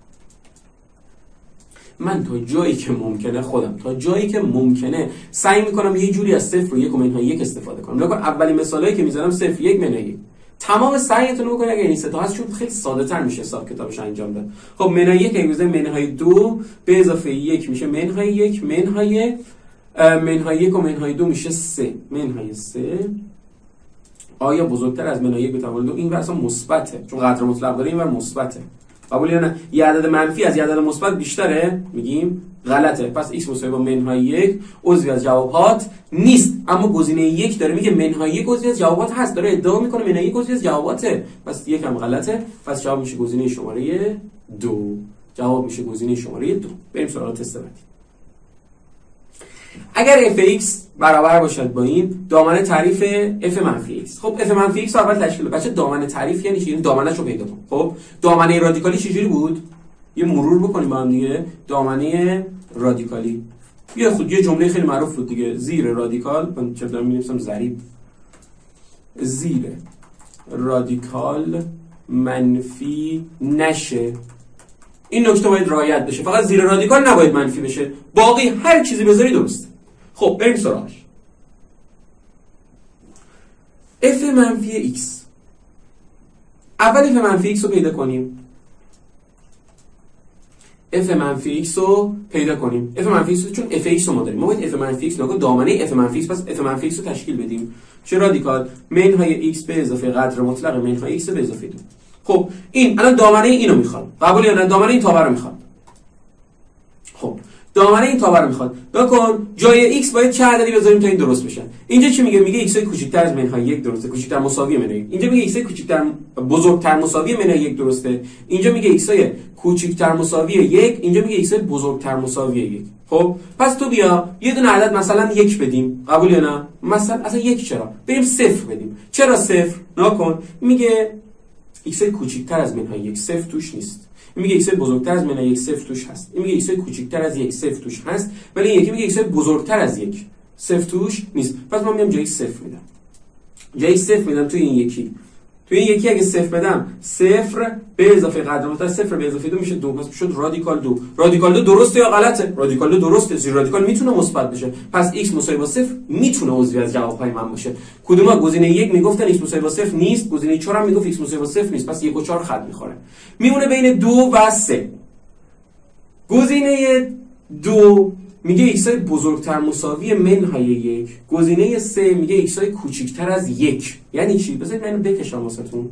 من تا جایی که ممکنه خودم تا جایی که ممکنه سعی میکنم یه جوری از 0 و 1 و منهای 1 استفاده کنم. نگاه کن اولین مثالایی که میذارم 0 1 منهای 1. تمام سعیتون رو بکنید اگه این سه تا هست، چون خیلی ساده تر میشه حساب کتابش انجام داد. خب منهای 1 اگه بذاریم منهای 2 به اضافه 1 میشه منهای 1 منهای 1 و منهای 2 میشه 3 منهای 3. آیا بزرگتر از منهای 1 به توان 2؟ این ور اصلا مثبته، چون قدر مطلق داره، این ور مثبته. قبول یا نه؟ یه عدد منفی از یه عدد مثبت بیشتره، میگیم غلطه. پس x مساوی با منهای 1 عضوی از جوابات نیست، اما گزینه 1 داره میگه منهای 1 عضوی از جوابات هست، داره ادعا میکنه منهای 1 عضوی از جواباته. پس 1 هم غلطه. پس جواب میشه گزینه شماره 2. جواب میشه گزینه شماره 2. بریم سراغ تست بعدی. اگر fx برابر باشد با این دامنه تعریف f منفی x. خب f منفی x اول تشکیل بچه دامنه تعریف یعنی چی؟ یعنی دامنه‌شو رو پیدا کن. خب دامنه رادیکالی چجوری بود؟ یه مرور بکنیم با هم دیگه. دامنه رادیکالی یه جمله خیلی معروف بود دیگه. زیر رادیکال، من چه دارم می‌نویسم ضریب، زیر رادیکال منفی نشه. این نکته باید رعایت بشه، فقط زیر رادیکال نباید منفی بشه، باقی هر چیزی بذاری درسته. خب بریم سراغش. f منفی x. اول f منفی x رو پیدا کنیم. f منفی x رو پیدا کنیم. f منفی x چون f x رو ما داریم، ما باید f منفی x نگاه دامنه f منفی x، پس f منفی x رو تشکیل بدیم. چه رادیکال منهای x به اضافه قدر مطلق منهای x به اضافه 2. خب این الان دامنه اینو میخواد. قبول یا نه؟ دامنه این تابع رو میخواد. خب دامنه این تابع رو میخواد. نکن جای x باید چه عددی بذاریم تا این درست بشه. اینجا چی میگه؟ میگه x کوچیک‌تر از منهای 1 درسته، کوچیک‌تر مساوی منهای 1. اینجا میگه x کوچیک‌تر بزرگتر مساوی منهای 1 درسته. اینجا میگه x کوچیک‌تر مساوی 1، اینجا میگه x بزرگتر مساوی 1. خب پس تو بیا یه دونه عدد مثلا 1 بدیم. قبول یا نه؟ مثلا اصلا 1 چرا؟ بریم 0 بدیم. چرا 0؟ نکن میگه x کوچیک‌تر از منهای 1 0 توش نیست. این میگه x بزرگتر از منهای 1 0 توش هست. این میگه x کوچیک‌تر از 1 0 توش هست، ولی این یکی میگه x بزرگتر از 1 0 توش نیست. پس من میام جای 0 میدم. جای 0 میدم تو این یکی. تو این یکی اگه 0 بدم 0 به اضافه قدر مطلق 0 به اضافه 2 میشه 2. پس شد رادیکال 2. رادیکال 2 درسته یا غلطه؟ رادیکال 2 درسته. زیر رادیکال میتونه مثبت بشه. پس x مساوی با 0 میتونه عضوی از جوابهای من باشه. کدوما؟ گزینه 1 میگفتن x مساوی با 0 نیست، گزینه 4 هم میگفت x مساوی با 0 نیست. پس 1 و 4 خط میخوره. میمونه بین 2 و 3. گزینه 2 میگه x بزرگتر مساوی منهای 1. گزینه 3 میگه x کوچیک‌تر از 1. یعنی چی؟ بذارید من بکشم واسهتون.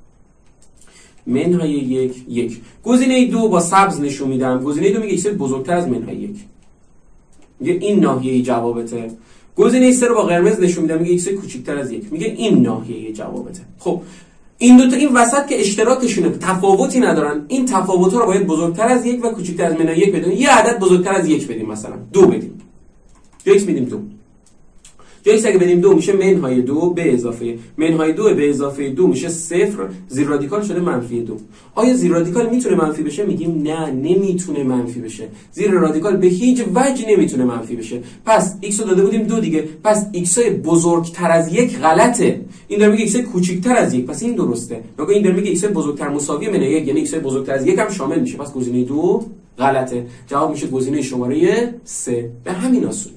منهای 1 1. گزینه 2 با سبز نشون میدم. گزینه 2 میگه x بزرگتر از منهای 1. میگه این ناحیه جوابته. گزینه 3 رو با قرمز نشون میدم، میگه x کوچیک‌تر از 1. میگه این ناحیه جوابته. خب این دو تا این وسط که اشتراکشونه، تفاوتی ندارن. این تفاوت‌ها رو باید بزرگتر از 1 و کوچکتر از منهای 1 بدیم. یه عدد بزرگتر از 1 بدیم، مثلا 2 بدیم. x میدیم 2. جای x اگه بدیم 2 میشه منهای 2 به اضافه منهای 2 به اضافه 2 میشه 0. زیر رادیکال شده -2. آیا زیر رادیکال میتونه منفی بشه؟ میگیم نه، نمیتونه منفی بشه. زیر رادیکال به هیچ وجه نمیتونه منفی بشه. پس x رو داده بودیم 2 دیگه، پس x های بزرگتر از 1 غلطه. این داره میگه x کوچیکتر از 1، پس این درسته. نگاه این داره میگه x بزرگتر مساوی منهای 1، یعنی x بزرگتر از 1 هم شامل میشه، پس گزینه 2 غلطه. جواب میشه گزینه شماره 3. به همین آسونی.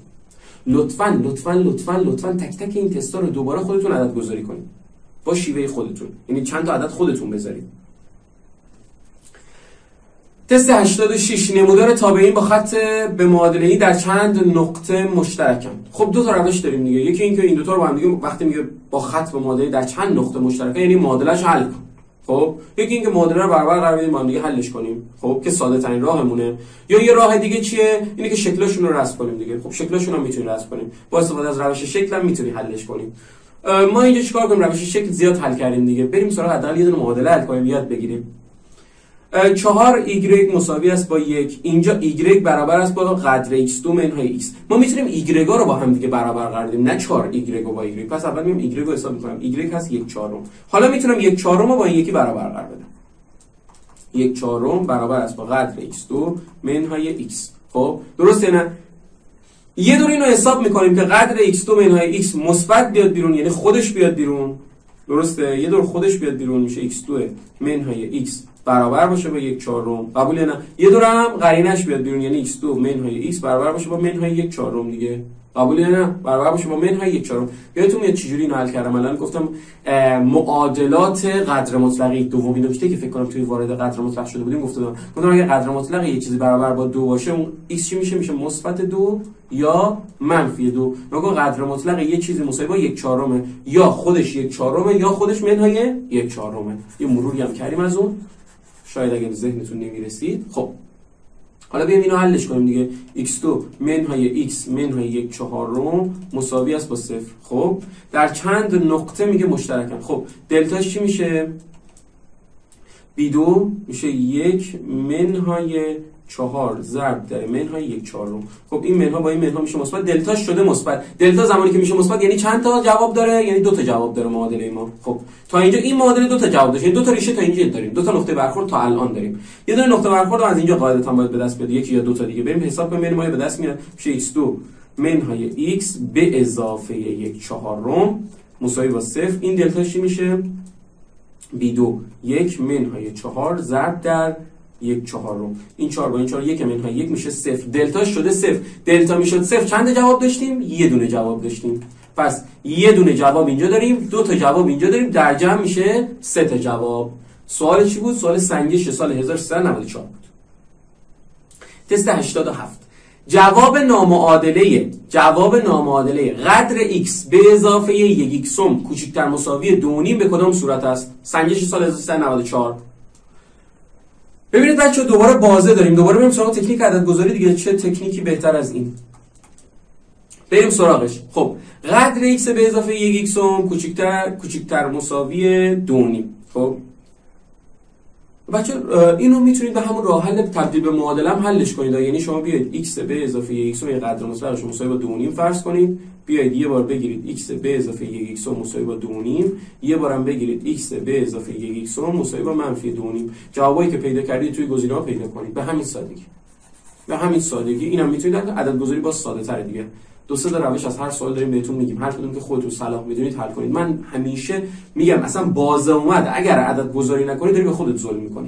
لطفاً تک تک این تستا رو دوباره خودتون عدد گذاری کنید با شیوه خودتون، یعنی چند تا عدد خودتون بذارید. تست 86 نمودار تابعین با خط به معادله‌ای در چند نقطه مشترکند. خب دو تا روش داریم دیگه. یکی اینکه این دو تا رو با هم دیگه وقتی میگه با خط به معادله‌ای در چند نقطه مشترکه یعنی معادله‌اش حل کن. خب یکی اینکه معادله رو برابر قرار بدیم با هم دیگه حلش کنیم، خب که ساده ترین راهمونه. یا یه راه دیگه چیه؟ اینه که شکلاشون رو رسم کنیم دیگه. خب شکلاشون هم میتونیم رسم کنیم. با استفاده از روش شکل هم میتونیم حلش کنیم. ما اینجا چیکار کنیم؟ روش شکل زیاد حل کردیم دیگه. بریم سراغ حداقل یه دونه معادله حل کنیم، یاد بگیریم. 4y مساوی است با 1. اینجا y برابر است با قدر x2 منهای x. ما میتونیم y رو با هم دیگه برابر قرار بدیم، نه 4y رو با y. پس اول میام y رو حساب میکنم. y هست 1/4. حالا میتونم 1/4 رو با این یکی برابر قرار بدم. 1/4 برابر است با قدر x2 منهای x. خب درسته نه؟ یه دور اینو حساب میکنیم که قدر x2 منهای x مثبت بیاد بیرون، یعنی خودش بیاد بیرون. درسته؟ یه دور خودش بیاد بیرون میشه x2 منهای x برابر باشه با 1/4. قبول نه؟ یه دور هم قرینش بیاد بیرون، یعنی x2 منهای x برابر باشه با منهای 1/4 دیگه. قبول نه؟ برابر باشه با منهای 1/4. یادتون میاد چجوری اینو حل کردم؟ الان گفتم معادلات قدر مطلقی. دومین نکته که فکر کنم توی وارد قدر مطلق شده بودیم گفتم اگه قدر مطلق یه چیزی برابر با 2 باشه اون x چی میشه؟ میشه -2 یا -2. نگاه قدر مطلق یه چیزی مساوی با 1/4 یا خودش 1/4 یا خودش منهای 1/4. یه مروری هم کردیم از اون، شاید اگه به ذهنتون نمیرسید. خب حالا بیایم اینو حلش کنیم دیگه. x2 منهای x منهای 1/4 مساوی است با 0. خب در چند نقطه میگه مشترکن. خب دلتاش چی میشه؟ b2 میشه 1 منهای 4 ضرب در منهای 1/4. خب این منها با این منها میشه مثبت، دلتاش شده مثبت. دلتا زمانی که میشه مثبت یعنی چند تا جواب داره؟ یعنی 2 تا جواب داره معادله ما. خب تا اینجا این معادله 2 تا جواب داشت، یعنی 2 تا ریشه تا اینجا داریم، 2 تا نقطه برخورد تا الان داریم. یه دونه نقطه برخورد از اینجا قاعدتا باید به دست بیاد، یکی یا 2 تا دیگه. بریم حساب کنیم ما به دست میاد. میشه x2 منهای x به اضافه 1/4 مساوی با 0. این دلتاش چی میشه؟ b2 1 منهای 4 ضرب در 1/4. این 4 با این 4 1 منهای 1 میشه 0. دلتا شده 0. دلتا میشد 0. چند جواب داشتیم؟ یه دونه جواب داشتیم. پس یه دونه جواب اینجا داریم، 2 تا جواب اینجا داریم، در جمع میشه 3 تا جواب. سوال چی بود؟ سوال سنجش سال 1394 بود. تست 87. جواب نامعادله قدر x به اضافه 1x کوچکتر مساوی 2.5 به کدام صورت است؟ سنجش سال 1394. ببینید بچه دوباره بازه داریم، دوباره بریم سراغ تکنیک عددگذاری دیگه. چه تکنیکی بهتر از این؟ بریم سراغش. خب قدر x به اضافه 1x کوچکتر مساوی 2.5. خب بچه اینو میتونید به همون راه حل تبدیل به معادله هم حلش کنید. یعنی شما بیاید x به اضافه 1x یه قدر مطلقش مساوی با 2.5 فرض کنید، بیاید یه بار بگیرید x به اضافه 1x مساوی با 2.5، یه بارم بگیرید x به اضافه 1x مساوی با -2.5. جوابایی که پیدا کردید توی گزینه‌ها پیدا کنید. به همین سادگی اینم میتونید عددگذاری با ساده تر دیگه. 2-3 تا روش از هر سوال داریم بهتون میگیم، هر کدوم که خودتون صلاح میدونید حل کنید. من همیشه میگم اصلا بازه اومد اگر عدد گذاری نکنید داری به خودت ظلم میکنی.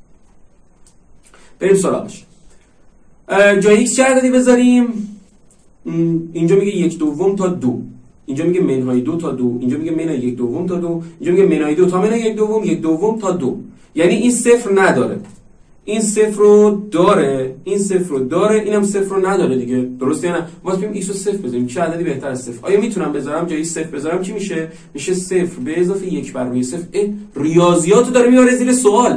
بریم سراغش. جای x چه عددی بذاریم؟ اینجا میگه 1/2 تا 2، اینجا میگه منهای 2 تا 2، اینجا میگه منهای 1/2 تا 2، اینجا میگه منهای 2 تا منهای 1/2 تا 2. یعنی این صفر نداره، این صفر رو داره، این صفر رو داره، اینم صفر رو نداره دیگه. درسته یا نه؟ واسه ببینیم x رو صفر بذاریم چه عددی بهتر از صفر؟ آیا میتونم بذارم جای صفر بذارم چی میشه؟ میشه 0 به اضافه 1 بر روی 0. ریاضیاتو داره میاره زیر سوال.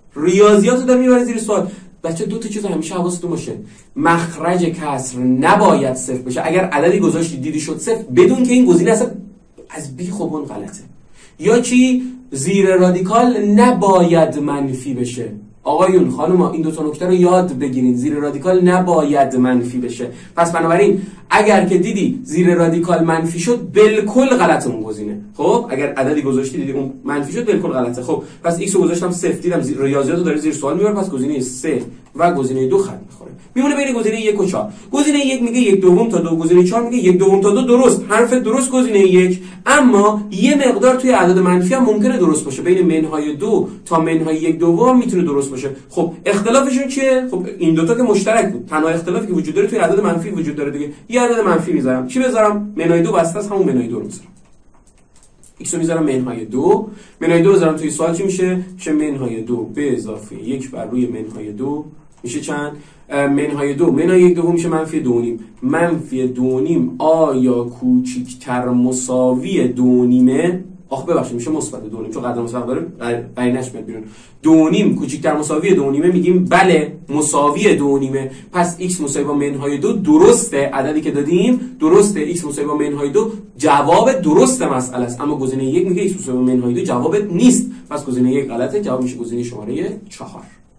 بچه دو تا چیز همیشه حواستون باشه. مخرج کسر نباید صفر بشه. اگر عددی گذاشتی دیدی شد صفر، بدون که این گزینه اصلا از بی خوبون غلطه. یا چی؟ زیر رادیکال نباید منفی بشه. آقایون خانوما این دو تا نکته رو یاد بگیرید، زیر رادیکال نباید منفی بشه. پس بنابراین اگر که دیدی زیر رادیکال منفی شد بالکل غلطه اون گزینه. خب اگر عددی گذاشتی دیدی اون منفی شد بالکل غلطه. خب پس x رو گذاشتم 0، دیدم ریاضیات رو داره زیر سوال میبره، پس گزینه 3 و گزینه 2 خط میخوره. میمونه بین گزینه 1 و 4. گزینه 1 میگه 1 دوم تا 2، گزینه 4 میگه 1 دوم تا 2. درست، حرف درست گزینه 1، اما یه مقدار توی اعداد منفی هم ممکنه درست باشه. بین منهای 2 تا منهای 1 دوم میتونه درست باشه. خب اختلافشون چیه؟ خب این دوتا که مشترک بود، تنها اختلافی که وجود داره توی اعداد منفی وجود داره دیگه. یه عدد منفی میذارم، چی بذارم؟ منهای 2 بسته است، همون منهای 2 رو میذارم. x رو میذارم منهای 2، منهای 2 بذارم توی سوال چی میشه؟ میشه منهای 2 به اضافه 1 بر روی منهای 2 میشه چند؟ منهای 2 منهای 1 دوم میشه منفی 2.5. منفی 2.5 آیا کوچیکتر مساوی 2.5؟ آخ ببخشید میشه مثبت 2.5 چون قدر مثبت داره قرینش میاد بیرون. 2.5 کوچیکتر مساوی 2.5 میگیم بله مساوی 2.5. پس x مساوی با منهای 2 درسته، عددی که دادیم درسته. x مساوی با منهای 2 جواب درست مسئله است، اما گزینه 1 میگه x مساوی با منهای 2 جواب نیست. پس گزینه 1 غلطه، جواب میشه گزینه شماره 4.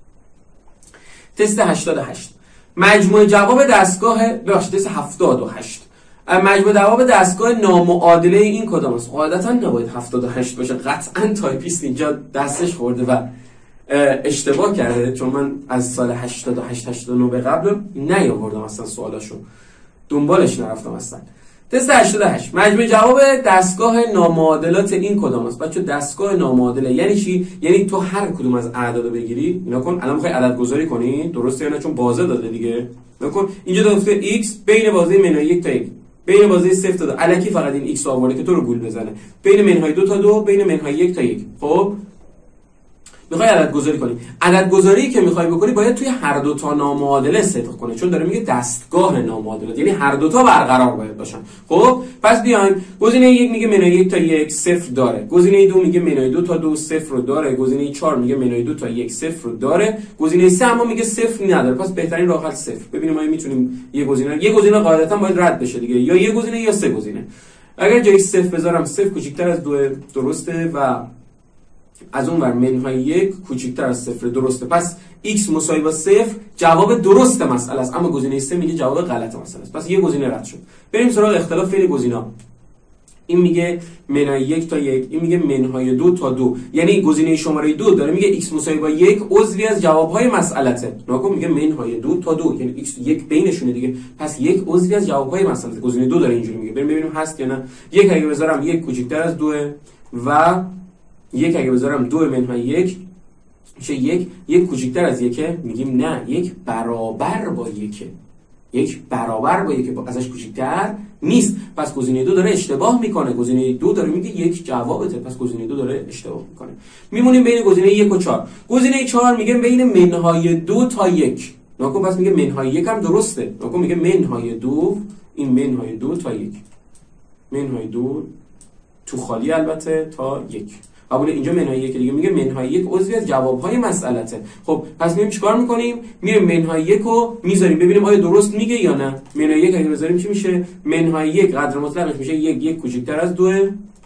تست 88 مجموع جواب دستگاه تست 78 مجموع جواب دستگاه نامعادله این کدام است؟ قاعدتا نباید 78 باشه، قطعا تایپیست اینجا دستش خورده و اشتباه کرده، چون من از سال 88 89 به قبل نیاوردم اصلا سوالاشو، دنبالش نرفتم اصلا. تست 88 مجموع جواب دستگاه نامعادلات این کدام است؟ بچه دستگاه نامعادله یعنی چی؟ یعنی تو هر کدوم از اعداد بگیری، اینا کن الان میخوای عدد گذاری کنی، درسته یا نه؟ چون بازه داده دیگه. نکن اینجا داده x بین بازه منهای 1 تا 1، بین بازه 0 تا 2، الکی فقط این x آورده که تو رو گول بزنه، بین منهای 2 تا 2، بین منهای 1 تا 1. خب میخوای عدد گذاری کنی، عدد گذاری که میخوای بکنی باید توی هر دو تا نامعادله صدق کنه، چون داره میگه دستگاه نامعادلات، یعنی هر دو تا برقرار باید باشن. خب پس بیایم گزینه 1 میگه منهای 1 تا 1 0 داره، گزینه 2 میگه منهای 2 تا 2 0 رو داره، گزینه 4 میگه منهای 2 تا 1 0 رو dare، گزینه 3 اما میگه 0 نداره. پس بهترین راه حل 0. ببینیم ما میتونیم یه گزینه قاعدتا باید رد بشه دیگه، یا یه گزینه یا سه گزینه. اگر جای 0 بذارم 0 کوچیک‌تر از 2 درسته و از اون ور منهای 1 کوچیک‌تر از 0 درسته. پس x مساوی با 0 جواب درست مسئله است، اما گزینه 3 میگه جواب غلط مسئله است. پس یه گزینه رد شد. بریم سراغ اختلاف بین گزینه‌ها. این میگه منهای 1 تا 1، این میگه منهای 2 تا 2، یعنی گزینه شماره 2 داره میگه x مساوی با 1 عضوی از جوابهای مسئله‌ته. ناگهان میگه منهای 2 تا 2، یعنی x 1 بینشونه دیگه، پس 1 عضوی از جوابهای مسئله‌ته. گزینه 2 داره اینجوری میگه. بریم ببینیم هست یا نه. 1 اگه بذارم 1 کوچیک‌تر از 2 و 1 اگه بذارم 2 منهای 1 میشه 1 کوچیک‌تر از 1 میگیم نه، 1 برابر با 1 برابر با 1 ازش کوچیک‌تر نیست. پس گزینه 2 داره اشتباه میکنه، گزینه 2 داره میگه 1 جوابته، پس گزینه 2 داره اشتباه میکنه. میمونیم بین گزینه 1 و 4. گزینه 4 میگه بین منهای 2 تا 1. ناکن پس میگه منهای 1 هم درسته. ناکن میگه منهای 2، این منهای 2 تا 1، منهای 2 تو خالی البته تا 1. قبول اینجا منهای 1 دیگه میگه منهای 1 عضوی از جوابهای مسئله‌ته. خب پس میریم چیکار میکنیم؟ میریم منهای 1 رو میذاریم ببینیم آیا درست میگه یا نه. منهای 1 اگه بذاریم چی میشه؟ منهای 1 قدر مطلقش میشه 1 کوچیک‌تر از 2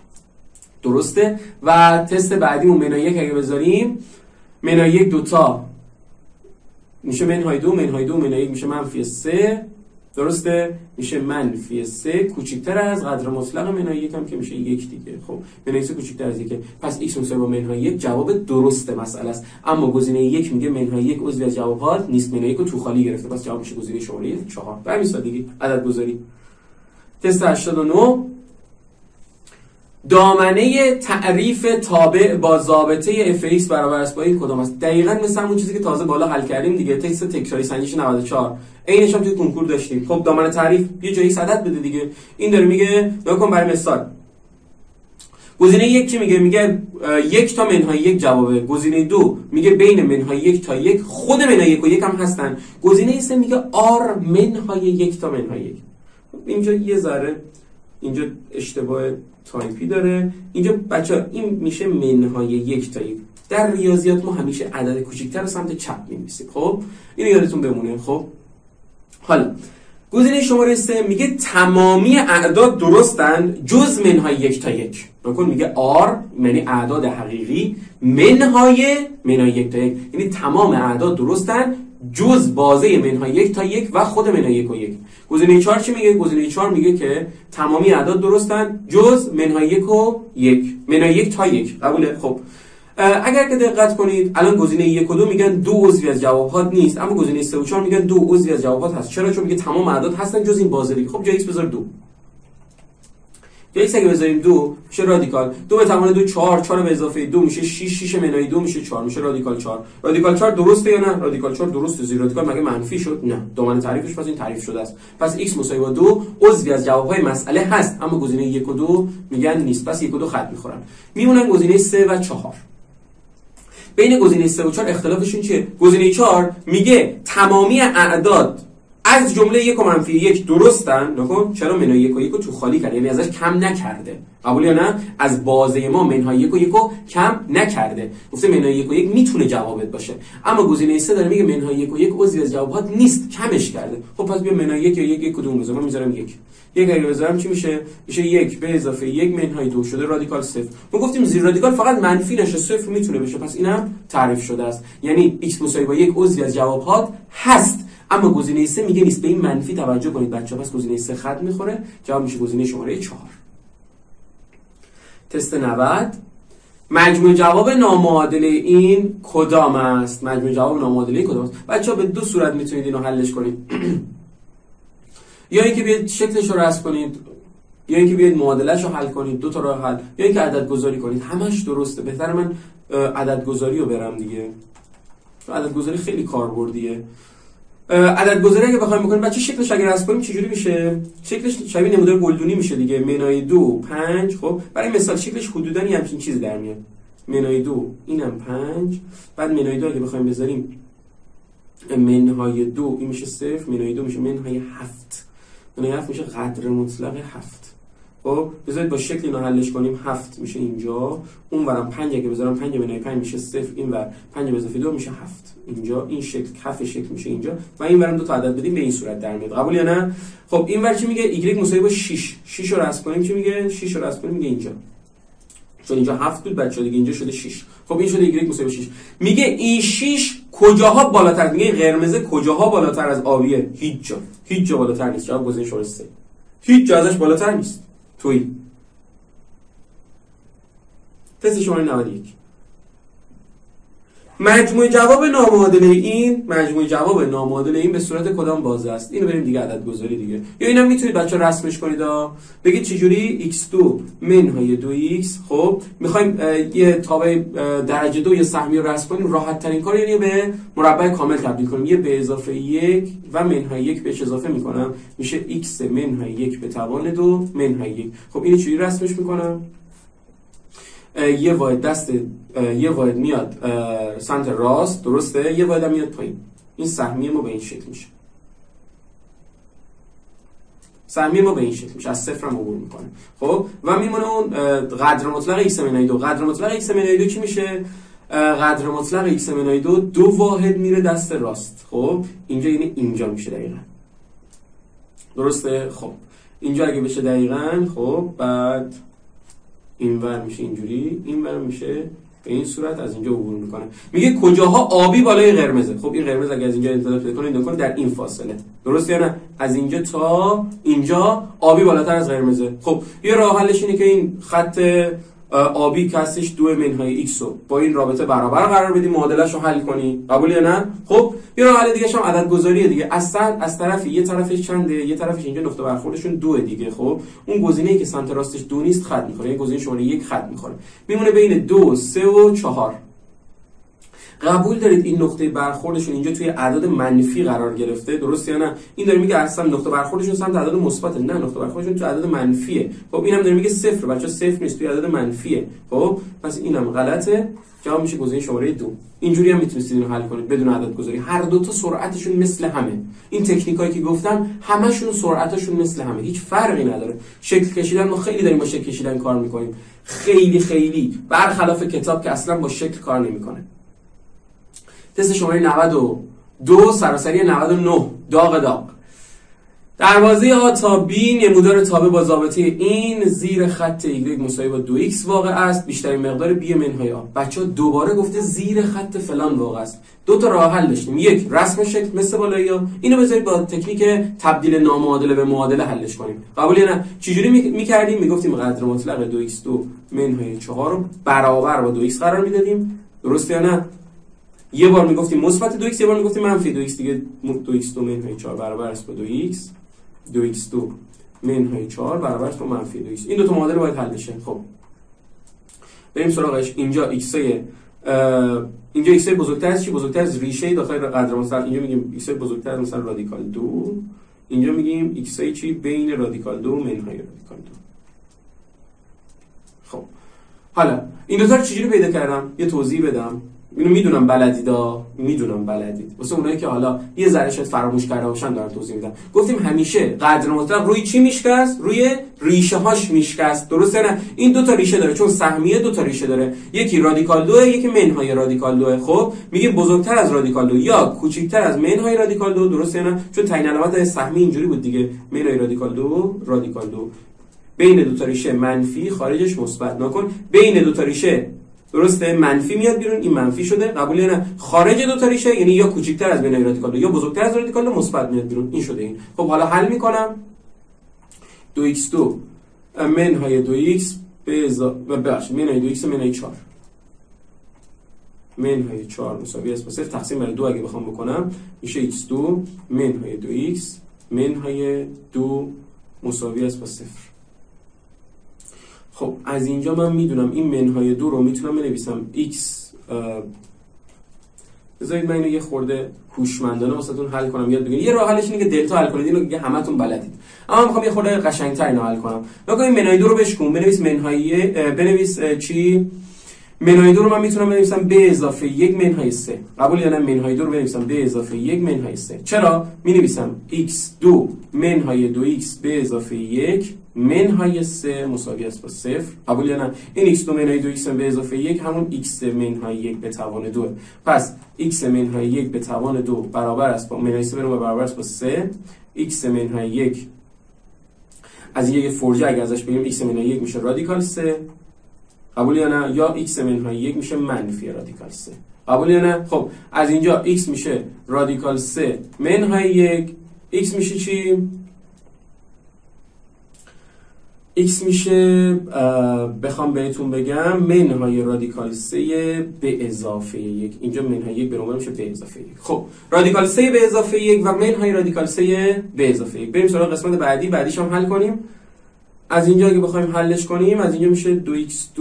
درسته. و تست بعدیمون منهای 1 اگه بذاریم منهای 1 2 تا میشه منهای 2 منهای 1 میشه منفی 3 درسته، میشه منفی 3 کوچیک‌تر از قدر مطلق منهای 1 هم که میشه 1 دیگه. خب منهای 3 کوچیک‌تر از 1، پس x مساوی با منهای 1 جواب درست مسئله است، اما گزینه 1 میگه منهای 1 عضوی از جوابات نیست، منهای 1 رو تو خالی گرفته، پس جواب میشه گزینه شماره 4. به همین سادگی عدد گذاری. تست 89 دامنه تعریف تابع با ضابطه fx برابر است با این کدام است؟ دقیقاً مثل همون چیزی که تازه بالا حل کردیم دیگه، تست تکراری سنجش 94 عینش هم توی کنکور داشتیم. خب دامنه تعریف یه جایی عدد بده دیگه. این داره میگه نکن برای مثال گزینه 1 چی میگه؟ میگه 1 تا منهای 1 جوابه. گزینه 2 میگه بین منهای 1 تا 1، خود منهای 1 و 1 هم هستن. گزینه 3 میگه r منهای 1 تا منهای 1. اینجا یه ذره اینجا اشتباه تایپی داره. اینجا بچه‌ها این میشه منهای 1 تا 1. در ریاضیات ما همیشه عدد کوچیک‌تر رو سمت چپ می‌نویسیم. خب اینو یادتون بمونه. خب حالا گزینه شماره 3 میگه تمامی اعداد درستن جز منهای 1 تا 1. نکن میگه R یعنی اعداد حقیقی منهای 1 تا 1، یعنی تمام اعداد درستن جز بازه منهای 1 تا 1 و خود منهای 1 و 1. گزینه 4 چی میگه؟ گزینه 4 میگه که تمامی اعداد درستن جز منهای 1 و 1، منهای 1 تا 1. قبوله؟ خب اگر که دقت کنید الان گزینه 1 و 2 میگن 2 عضوی از جوابات نیست، اما گزینه 3 و 4 میگن 2 عضوی از جوابات هست. چرا؟ چون میگه تمام اعداد هستن جز این بازه دیگه. خب جای x بذار 2، جای x اگه بذاریم 2 میشه رادیکال 2 به توان 2 4 به اضافه 2 میشه 6 منهای 2 میشه 4 میشه رادیکال 4. رادیکال 4 درسته یا نه؟ رادیکال 4 درسته. زیر رادیکال مگه منفی شد؟ نه. دامنه تعریفش پس این تعریف شده است. پس x مساوی 2 عضوی از جوابهای مسئله هست، اما گزینه 1 و 2 میگن نیست. پس 1 و 2 خط میخورن. میمونن گزینه 3 و 4. بین گزینه 3 و 4 اختلافشون چیه؟ گزینه 4 میگه تمامی اعداد از جمله 1 و منفی 1 درستن. نکن چرا منهای 1 و 1 رو تو خالی کرده، یعنی ازش کم نکرده. قبول یا نه؟ از بازه ما منهای 1 و 1 رو کم نکرده. گفته منهای 1 و 1 میتونه جوابت باشه، اما گزینه 3 داره میگه منهای 1 و 1 عضوی از جوابات نیست، کمش کرده. خب پس بیا منهای 1 یا 1 کدوم بذارم؟ من میذارم 1. اگه بذارم چی میشه؟ میشه 1 به اضافه 1 منهای 2 شده رادیکال 0. ما گفتیم زیر رادیکال فقط منفی نشه، 0 میتونه بشه. پس اینم تعریف شده است، یعنی x مساوی با 1 عضوی از جوابات هست، اما گزینه 3 میگه نیست. به این منفی توجه کنید بچه‌ها. پس گزینه 3 خط میخوره. جواب میشه گزینه شماره 4. تست 90. مجموع جواب نامعادله این کدام است؟ مجموع جواب نامعادله این کدام است؟ بچه‌ها به دو صورت میتونید اینو حلش کنید. یا اینکه بیاید شکلش رو رسم کنید، یا اینکه بیاید معادله‌اش رو حل کنید، دو تا راه حل، یا اینکه عدد گذاری کنید. همش درسته. بهتره من عدد گذاری رو برم دیگه. عدد گذاری خیلی کاربردیه. عدد گذاری اگه بخوایم بکنیم بچه شکلش اگه رسم کنیم چجوری میشه؟ شکلش شبیه نمودار گلدونی میشه دیگه. منهای 2 5. خب برای مثال شکلش حدوداً همین چیز در میاد. منهای 2 اینم 5. بعد منهای 2 اگه بخوایم بذاریم منهای 2 این میشه 0. منهای 2 میشه منهای 7. منهای 7 میشه قدر مطلق 7. خب بذارید با شکل اینو حلش کنیم. 7 میشه اینجا، اونورم 5 اگه بذارم 5 منهای 5 میشه 0. اینور 5 به اضافه 2 میشه 7. اینجا این شکل کف شکل میشه اینجا و اینورم دو تا عدد بدیم به این صورت در میاد. قبول یا نه؟ خب اینور چی میگه؟ y مساوی با 6. 6 رو رسم کنیم چی میگه؟ 6 رو رسم کنیم میگه اینجا، چون اینجا 7 بود بچه‌ها دیگه، اینجا شده 6. خب این شده y مساوی 6. میگه این 6 کجاها بالاتر؟ میگه قرمز کجاها بالاتر از آبیه؟ هیچ جا بالاتر نیست. جواب گزینه شماره 3. هیچ جا ازش بالاتر نیست. توی تست شماره 91. مجموع جواب نامعادله این به صورت کدام بازه است؟ اینو بریم دیگه عدد گذاری دیگه. یا اینم میتونید بچه‌ها رسمش کنید. بگید چجوری x2 منهای 2x. خب میخوایم یه تابع درجه 2 یا سهمی رو رسم کنیم. راحت ترین کار یعنی به مربع کامل تبدیل کنیم. یه به اضافه 1 و منهای 1 بهش اضافه میکنم میشه x منهای 1 به توان 2 منهای 1. خب اینو چجوری رسمش میکنم؟ یه واحد میاد سمت راست، درسته؟ یه واحد هم میاد پایین. این سهمیه ما به این شکل میشه. از صفر هم عبور میکنه. خب و میمونه اون قدر مطلق x منهای 2. قدر مطلق x منهای 2 چی میشه؟ قدر مطلق x منهای 2 واحد میره دست راست. خب اینجا یعنی اینجا میشه دقیقاً. درسته؟ خب اینجا اگه بشه دقیقاً، خب بعد اینور میشه اینجوری، اینور میشه به این صورت، از اینجا عبور میکنه. میگه کجاها آبی بالای قرمزه. خب این قرمز اگه از اینجا امتداد پیدا کنه نکنه در این فاصله، درست یا نه؟ از اینجا تا اینجا آبی بالاتر از قرمزه. خب یه راه حلش اینه که این خط آبی که هستش 2 منهای x رو با این رابطه برابر قرار بدی، معادله‌شو حل کنی. قبول یا نه؟ خب یه راه حل دیگه هم عدد گذاریه دیگه. از طرفی یه طرفش چنده؟ یه طرفش اینجا نقطه برخوردشون 2 دیگه. خب اون گزینه‌ای که سمت راستش 2 نیست خط می‌خوره، یعنی گزینه شماره 1 خط می‌خوره. میمونه بین 2 3 و 4. قبول دارید این نقطه برخوردشون اینجا توی اعداد منفی قرار گرفته، درست یا نه؟ این داره میگه اصلا نقطه برخوردشون سمت اعداد مثبت، نه نقطه برخوردشون توی اعداد منفیه. خب اینم داره میگه 0. بچا 0 نیست، توی اعداد منفیه. خب پس اینم غلطه. جواب میشه گزینه شماره 2. اینجوری هم میتونید اینو حل کنید بدون عدد گذاری. هر دو تا سرعتشون مثل همه. این تکنیکایی که گفتم همشون سرعتشون مثل همه، هیچ فرقی نداره. شکل کشیدن ما خیلی داریم با شکل کشیدن کار میکنیم، خیلی برخلاف کتاب که اصلا با شکل کار نمیکنه. تست شماره 92 سراسری 99 داغ. دروازه A تا B نمودار تابع با ضابطه این زیر خط Y مساوی با 2x واقع است، بیشترین مقدار B منهای A. بچه‌ها دوباره گفته زیر خط فلان واقع است. دو تا راه حل داشتیم، یک رسم شکل مثل بالایی‌ها، اینو بذارید با تکنیک تبدیل نامعادله به معادله حلش کنیم. قبول یا نه؟ چجوری می‌کردیم؟ میگفتیم قدر مطلق 2x2 منهای 4 رو برابر با 2x قرار میدادیم، درست یا نه؟ یه بار میگفتیم مثبت 2x، یه بار میگفتیم منفی 2x، دیگه 2x2 منهای 4 برابر است با 2x، 2x2 منهای 4 برابر است با منفی 2x. این دو تا معادله باید حل بشه. خب بریم سراغش. اینجا x بزرگتر از چی؟ بزرگتر از ریشه داخل قدر مطلق. اینجا میگیم x بزرگتر از مثلا رادیکال 2، اینجا میگیم x چی؟ بین رادیکال 2 منهای رادیکال 2. خب حالا این دو تا رو چجوری پیدا کردم؟ یه توضیح بدم. اینو میدونم بلدید واسه اونایی که حالا یه ذره شاید فراموش کرده باشن دارم توضیح میدم. گفتیم همیشه قدر مطلق روی چی میشکست؟ روی ریشه هاش میشکست، درسته نه؟ این دو تا ریشه داره، چون سهمیه دو تا ریشه داره، یکی رادیکال 2 یکی منهای رادیکال 2. خب میگیم بزرگتر از رادیکال 2 یا کوچیکتر از منهای رادیکال 2، درسته نه؟ چون تعیین علامت سهمی اینجوری بود دیگه، منهای رادیکال 2 رادیکال 2. بین دو تا ریشه منفی، خارجش مثبت. نکن بین دو تا ریشه درسته منفی میاد بیرون، این منفی شده، قبول یا نه؟ خارج دو تا ریشه یعنی یا کوچیکتر از منهای رادیکال 2 یا بزرگتر از رادیکال 2 مثبت میاد بیرون، این شده این. خب حالا حل میکنم. 2x2 منهای 2x به اضافه منهای 2x منهای 4 منهای 4 مساوی است با 0 تقسیم بر 2 اگه بخوام بکنم میشه x2 منهای 2x منهای 2 مساوی است با 0. خب از اینجا من میدونم این منهای 2 رو میتونم بنویسم x. بذارید من اینو یه خورده هوشمندانه واسهتون حل کنم، یاد بگیرید. یه راه حلش اینه که دلتا حل کنید، اینو دیگه همتون بلدید، اما من میخوام یه خورده قشنگ‌تر اینو حل کنم. نگاه این منهای 2 رو بشکن، بنویس چی؟ منهای 2 رو من میتونم بنویسم به اضافه 1 منهای 3. قبول یا نه؟ منهای 2 رو بنویسم به اضافه 1 منهای 3. چرا؟ مینویسم x2 منهای 2x به اضافه 1 منهای 3 مساوی است با 0. قبول یا نه؟ این x2 منهای 2x به اضافه 1 همون x منهای 1 به توان 2. پس x منهای 1 به توان 2 برابر است با منهای 3 برابر است با 3. x منهای 1 از یه فرجه اگه ازش بگیم x منهای 1 میشه رادیکال 3. قبول یا نه؟ یا x منهای 1 میشه منفی رادیکال 3. قبول یا نه؟ خب از اینجا x میشه رادیکال 3 منهای 1، x میشه چی؟ x میشه بخوام بهتون بگم منهای رادیکال 3 به اضافه 1. اینجا منهای 1 به عنوان میشه به اضافه 1. خب رادیکال 3 به اضافه 1 و منهای رادیکال 3 به اضافه 1. بریم سراغ قسمت بعدیش هم حل کنیم. از اینجا اگه بخوایم حلش کنیم، از اینجا میشه 2x2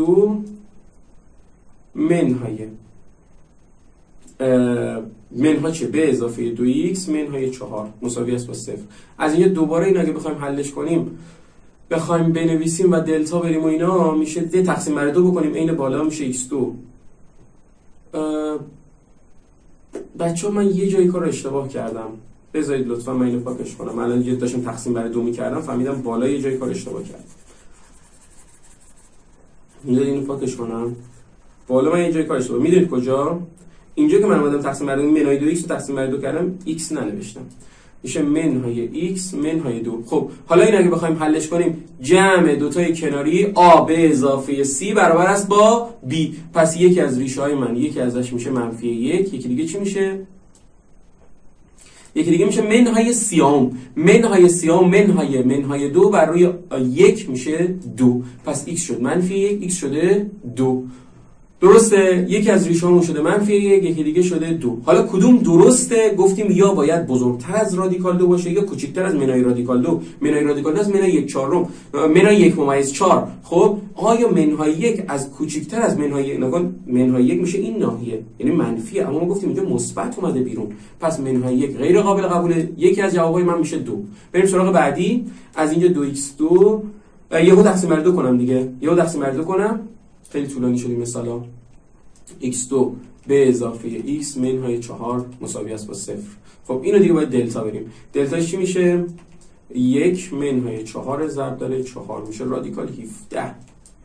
منهای چه؟ به اضافه 2x منهای 4 مساوی است با 0. از اینجا دوباره این اگه بخوایم حلش کنیم، بخوایم بنویسیم و دلتا بریم و اینا، میشه ده تقسیم بر 2 بکنیم، عین بالا میشه x2. بچه‌ها من یه جایی کار اشتباه کردم، بذارید لطفا من اینو پاکش کنم. من الان داشتم تقسیم بر 2 می‌کردم، فهمیدم بالا یه جای کار اشتباه کردم. میذارید اینو پاکش کنم. بالا من یه جای کار اشتباه. میدونید کجا؟ اینجا که من اومدم تقسیم بر 2 منهای 2x رو تقسیم بر 2 کردم، x ننوشتم. میشه منهای x منهای 2. خب حالا این اگه بخوایم حلش کنیم، جمع دوتای کناری a به اضافه c برابر است با b. پس یکی از ریشه های من، یکی ازش میشه منفی 1، یکی دیگه چی میشه؟ یکی دیگه میشه منهای سیام. منهای 2 بر روی 1 میشه 2. پس x شد منفی 1، x شده 2. درسته؟ یکی از ریشه هامون شده منفی 1، یکی دیگه شده 2. حالا کدوم درسته؟ گفتیم یا باید بزرگتر از رادیکال 2 باشه یا کوچکتر از منهای رادیکال 2. منهای رادیکال 2 از منهای 1/4، منهای 1/4. خب آیا منهای 1 از کوچکتر از منهای 1؟ نگاه منهای 1 میشه این ناحیه، یعنی منفیه، اما ما گفتیم اینجا مثبت اومده بیرون، پس منهای 1 غیر قابل قبوله. یکی از جوابای من میشه 2. بریم سراغ بعدی. از اینجا 2x2 یهو تقسیم بر 2 کنم دیگه، یهو تقسیم بر 2 کنم، خیلی طولانی شد این مثالا. x2 به اضافه x منهای 4 مساوی است با 0. خب اینو دیگه باید دلتا بریم. دلتاش چی میشه؟ 1 منهای 4 ضرب در 4 میشه رادیکال 17.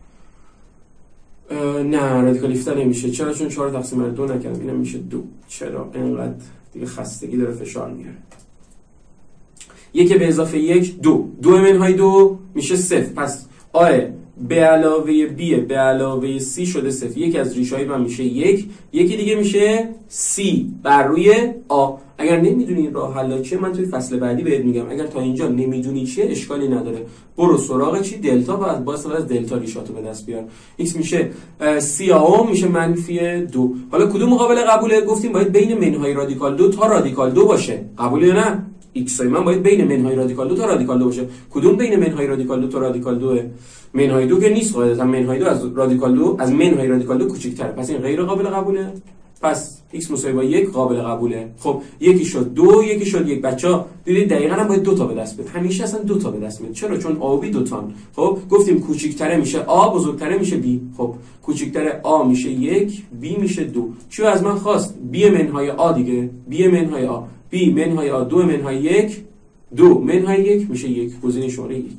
نه رادیکال 17 نمیشه. چرا؟ چون 4 تقسیم بر 2 نکردم. اینم میشه 2. چرا؟ اینقدر دیگه خستگی داره فشار میاره. 1 به اضافه 1 2. 2 منهای 2 میشه 0. پس آ به علاوه b به علاوه c شده 0. یکی از ریشه‌های من میشه 1. یکی دیگه میشه c بر روی آ. اگر نمیدونی راه حل چیه من توی فصل بعدی بهت میگم. اگر تا اینجا نمیدونی چیه اشکالی نداره. برو سراغ چی؟ دلتا و با استفاده از دلتا ریشاتو به دست بیار. x میشه c اوم میشه منفی 2. حالا کدوم مقابل قبوله؟ گفتیم باید بین منهای رادیکال 2 تا رادیکال 2 باشه. قبوله یا نه؟ x های من باید بین منهای رادیکال 2 تا رادیکال 2 باشه. کدوم بین منهای رادیکال 2 تا رادیکال 2؟ منهای 2 که نیست، قاعدتا منهای 2 از رادیکال 2 از منهای رادیکال 2 کوچیک‌تره. پس این غیر قابل قبوله. پس x مساوی با 1 قابل قبوله. خب یکی شد 2 یکی شد 1. بچا دیدید دقیقاً هم باید 2 تا به دست بیاد. همیشه اصلا 2 تا به دست میاد. چرا؟ چون آ و بی 2 تان. خب گفتیم کوچیک‌تره میشه آ، بزرگتره میشه بی. خب کوچیک‌تره آ میشه 1، بی میشه 2. چی از من خواست؟ بی منهای آ دیگه. بی منهای آ، بی منهای آ 2 منهای 1 2 منهای 1 میشه 1. گزینه شماره 1.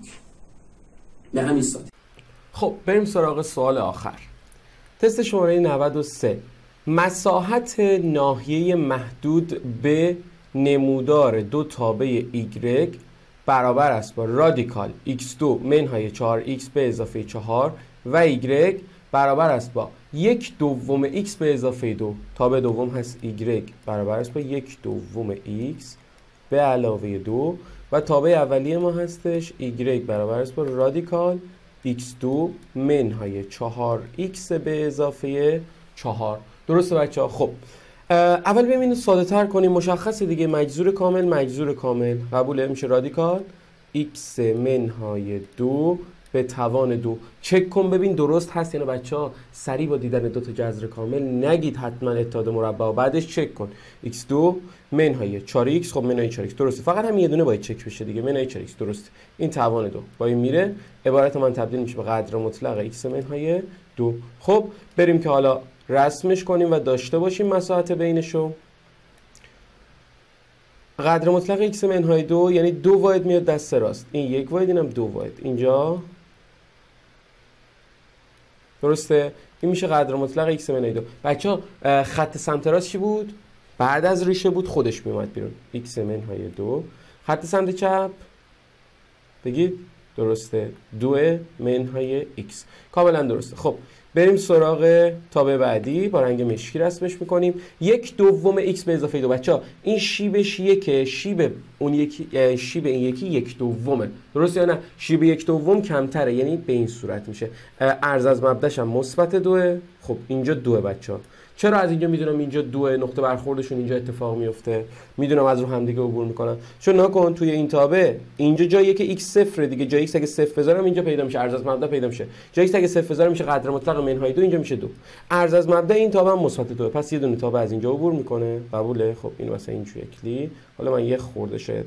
به همین سادگی. خب بریم سراغ سوال آخر. تست شماره 93. مساحت ناحیه محدود به نمودار دو تابع y برابر است با رادیکال x2 منهای 4x به اضافه 4 و y برابر است با 1/2 x به اضافه 2. تابع دوم هست y برابر است با 1/2 x به علاوه 2 و تابع اولیه ما هستش y برابر است با رادیکال x2 منهای 4x به اضافه 4. درسته بچه ها؟ خب اول ببینید ساده تر کنیم. مشخصه دیگه، مجذور کامل قبوله. میشه رادیکال x منهای 2 به توان 2. چک کن ببین درست هست یا نه بچه ها. سریع با دیدن دو تا جذر کامل نگید حتما اتحاد مربع، بعدش چک کن. x2 منهای 4x. خب منهای 4x درسته، فقط هم یه دونه باید چک بشه دیگه. منهای 4x درسته. این توان 2 با این میره، عبارت من تبدیل میشه به قدر مطلق x منهای 2. خب بریم که حالا رسمش کنیم و داشته باشیم مساحت بینشو. قدر مطلق x منهای 2 یعنی 2 واحد میاد دست راست، این 1 واحد، اینم 2 واحد اینجا. درسته؟ این میشه قدر مطلق x منهای 2. بچه‌ها خط سمت راست چی بود؟ بعد از ریشه بود خودش میومد بیرون. x منهای 2. خط سمت چپ بگید. درسته، 2 منهای x. کاملا درسته. خب بریم سراغ تابع بعدی. با رنگ مشکی رسمش میکنیم. 1/2 x به اضافه 2. بچه ها این شیبش یکه، شیب اون یکی، شیب این یکی 1/2. درسته یا نه؟ شیب 1/2 کمتره، یعنی به این صورت میشه. عرض از مبداش هم مثبت 2. خب اینجا 2 بچه ها. چرا از اینجا میدونم اینجا 2 نقطه برخوردشون اینجا اتفاق میفته؟ میدونم از رو همدیگه عبور میکنن. چون نکن توی این تابع اینجا جایی که x صفره دیگه، جای x اگه صفر بذارم اینجا پیدا میشه، عرض از مبدا پیدا میشه. جای x اگه صفر بذارم میشه قدر مطلق منهای 2، اینجا میشه 2. عرض از مبدا این تابع هم مثبت 2، پس یه دونه تابع از اینجا عبور میکنه. قبوله؟ خب این واسه این شکلی. حالا من یه خورده شاید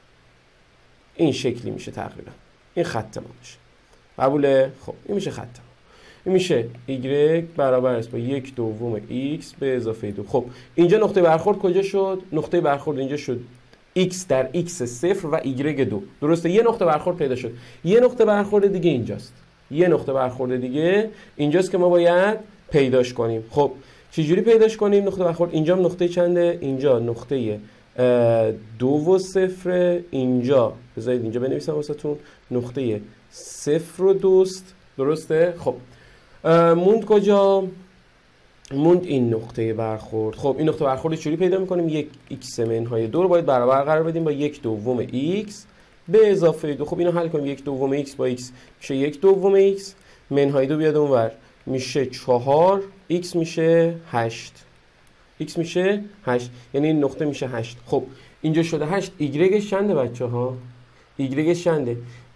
این شکلی میشه تقریبا. این خط ما میشه. قبوله؟ خب این میشه خط. این میشه y برابر است با 1/2 x به اضافه 2. خب اینجا نقطه برخورد کجا شد؟ نقطه برخورد اینجا شد x در x 0 و y 2. درسته؟ یه نقطه برخورد پیدا شد. یه نقطه برخورد دیگه اینجاست. یه نقطه برخورد دیگه اینجاست که ما باید پیداش کنیم. خب چجوری پیداش کنیم نقطه برخورد؟ اینجا هم نقطه چنده؟ اینجا نقطه 2 و 0. اینجا بذارید اینجا بنویسم واسهتون نقطه 0 و 2 است. درسته؟ خب موند کجا؟ موند این نقطه برخورد. خب این نقطه برخورد چجوری پیدا میکنیم؟ یک x منهای 2 رو باید برابر قرار بدیم با 1/2 x به اضافه 2. خب اینو حل کنیم. 1/2 x با x میشه 1/2 x منهای 2 بیاد اونور میشه 4. x میشه 8. x میشه 8 یعنی این نقطه میشه 8. خب اینجا شده 8. y چنده بچه ها؟ y چنده؟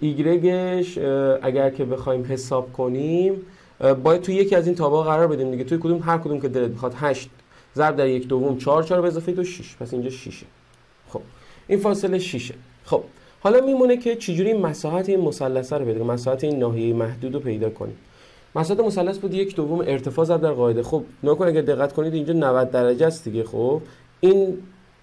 y اگر که بخوایم حساب کنیم باید توی یکی از این تابع‌ها قرار بدیم دیگه. توی کدوم؟ هر کدوم که دلت بخواد. 8 ضرب در 1/2 4 4 به اضافه 2 6. پس اینجا 6. خب این فاصله 6. خب حالا میمونه که چجوری مساحت این مثلث رو پیدا کنیم، مساحت این ناحیه محدود رو پیدا کنیم. مساحت مثلث بود 1/2 ارتفاع ضرب در قاعده. خب نکن اگه دقت کنید اینجا 90 درجه است دیگه. خب این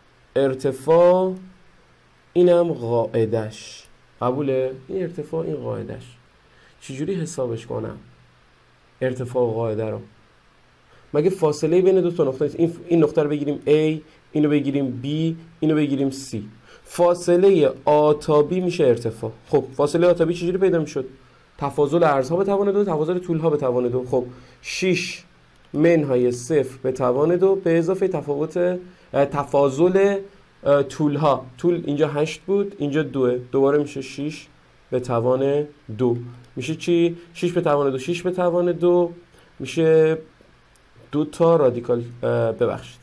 ارتفاع اینم قاعدش. قبوله؟ این ارتفاع این قاعدش. چجوری حسابش کنم ارتفاع قاعده رو؟ مگه فاصله بین دو تا نقطه این نقطه رو بگیریم A، اینو بگیریم B، اینو بگیریم C. فاصله آتابی میشه ارتفاع. خب فاصله آتابی چجوری پیدا میشد؟ تفاضل عرضها به توان 2 تفاضل طولها به توان 2. خب 6 منهای 0 به توان 2 به اضافه تفاضل طولها. طول اینجا 8 بود، اینجا 2، دوباره میشه 6 به توان 2. میشه چی؟ 6 به توان 2 6 به توان 2 میشه 2 تا رادیکال ببخشید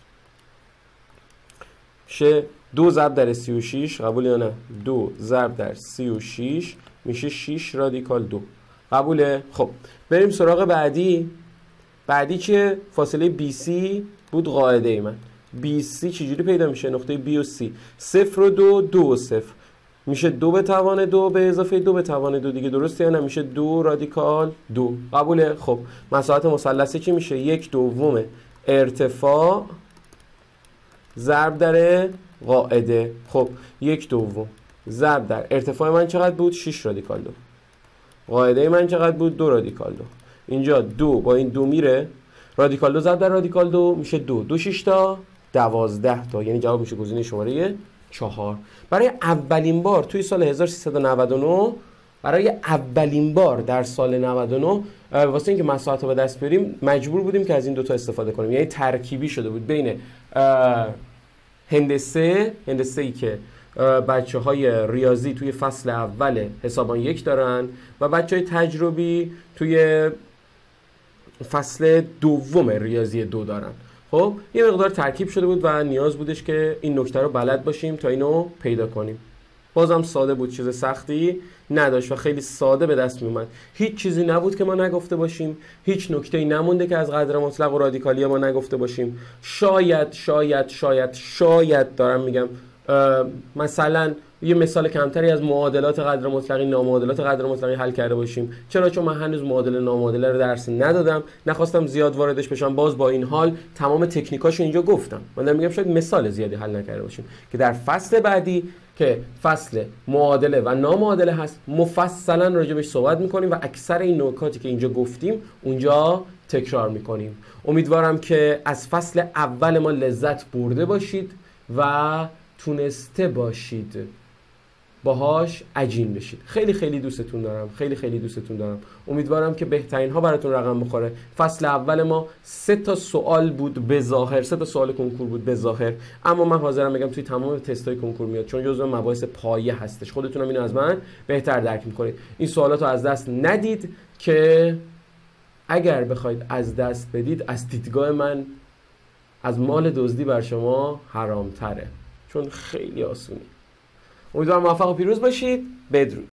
میشه 2 ضرب در 36. قبول یا نه؟ 2 ضرب در 36 میشه 6 رادیکال 2. قبوله؟ خب بریم سراغ بعدی چیه؟ فاصله BC بود قاعده من. BC چجوری پیدا میشه؟ نقطه B و C 0 و 2 2 و 0 میشه 2 به توان 2 به اضافه 2 به توان 2 دیگه، درسته یا نه؟ میشه 2 رادیکال 2. قبوله؟ خب مساحت مثلثی چی میشه؟ 1/2 ارتفاع ضرب در قاعده. خب 1/2 ضرب در ارتفاع من چقدر بود؟ 6 رادیکال 2. قاعده من چقدر بود؟ 2 رادیکال 2. اینجا 2 با این 2 میره، رادیکال 2 ضرب در رادیکال 2 میشه 2 2 6 تا 12 تا، یعنی جواب میشه گزینه شماره 4. برای اولین بار توی سال 1399 برای اولین بار در سال 99 واسه اینکه مساحت رو به دست بیاریم مجبور بودیم که از این دوتا استفاده کنیم. یعنی ترکیبی شده بود بین هندسه‌ای که بچه‌های ریاضی توی فصل اول حسابان 1 دارن و بچه‌های تجربی توی فصل دوم ریاضی 2 دارن. خب یه مقدار ترکیب شده بود و نیاز بودش که این نکته رو بلد باشیم تا اینو پیدا کنیم. بازم ساده بود، چیز سختی نداشت و خیلی ساده به دست می اومد. هیچ چیزی نبود که ما نگفته باشیم، هیچ نکته‌ای نمونده که از قدر مطلق و رادیکالی ما نگفته باشیم. شاید دارم میگم مثلا یه مثال کمتری از معادلات قدر مطلقی، نامعادلات قدر مطلقی حل کرده باشیم. چرا؟ چون من هنوز معادله نامعادله رو درس ندادم، نخواستم زیاد واردش بشم. باز با این حال تمام تکنیکاشو اینجا گفتم. من دارم میگم شاید مثال زیادی حل نکرده باشیم که در فصل بعدی که فصل معادله و نامعادله هست مفصلا راجبش صحبت میکنیم و اکثر این نکاتی که اینجا گفتیم اونجا تکرار میکنیم. امیدوارم که از فصل اول ما لذت برده باشید و تونسته باشید باهاش عجین بشید. خیلی دوستتون دارم، خیلی دوستتون دارم. امیدوارم که بهترین ها براتون رقم بخوره. فصل اول ما 3 تا سوال بود به ظاهر، 3 تا سوال کنکور بود به ظاهر، اما من حاضرم بگم توی تمام تست‌های کنکور میاد، چون جزو مباحث پایه هستش. خودتونم اینو از من بهتر درک می‌کنید. این سوالاتو از دست ندید که اگر بخواید از دست بدید از دیدگاه من از مال دزدی بر شما حرام‌تره، چون خیلی آسونی. امیدوارم موفق و پیروز باشید. بدرود.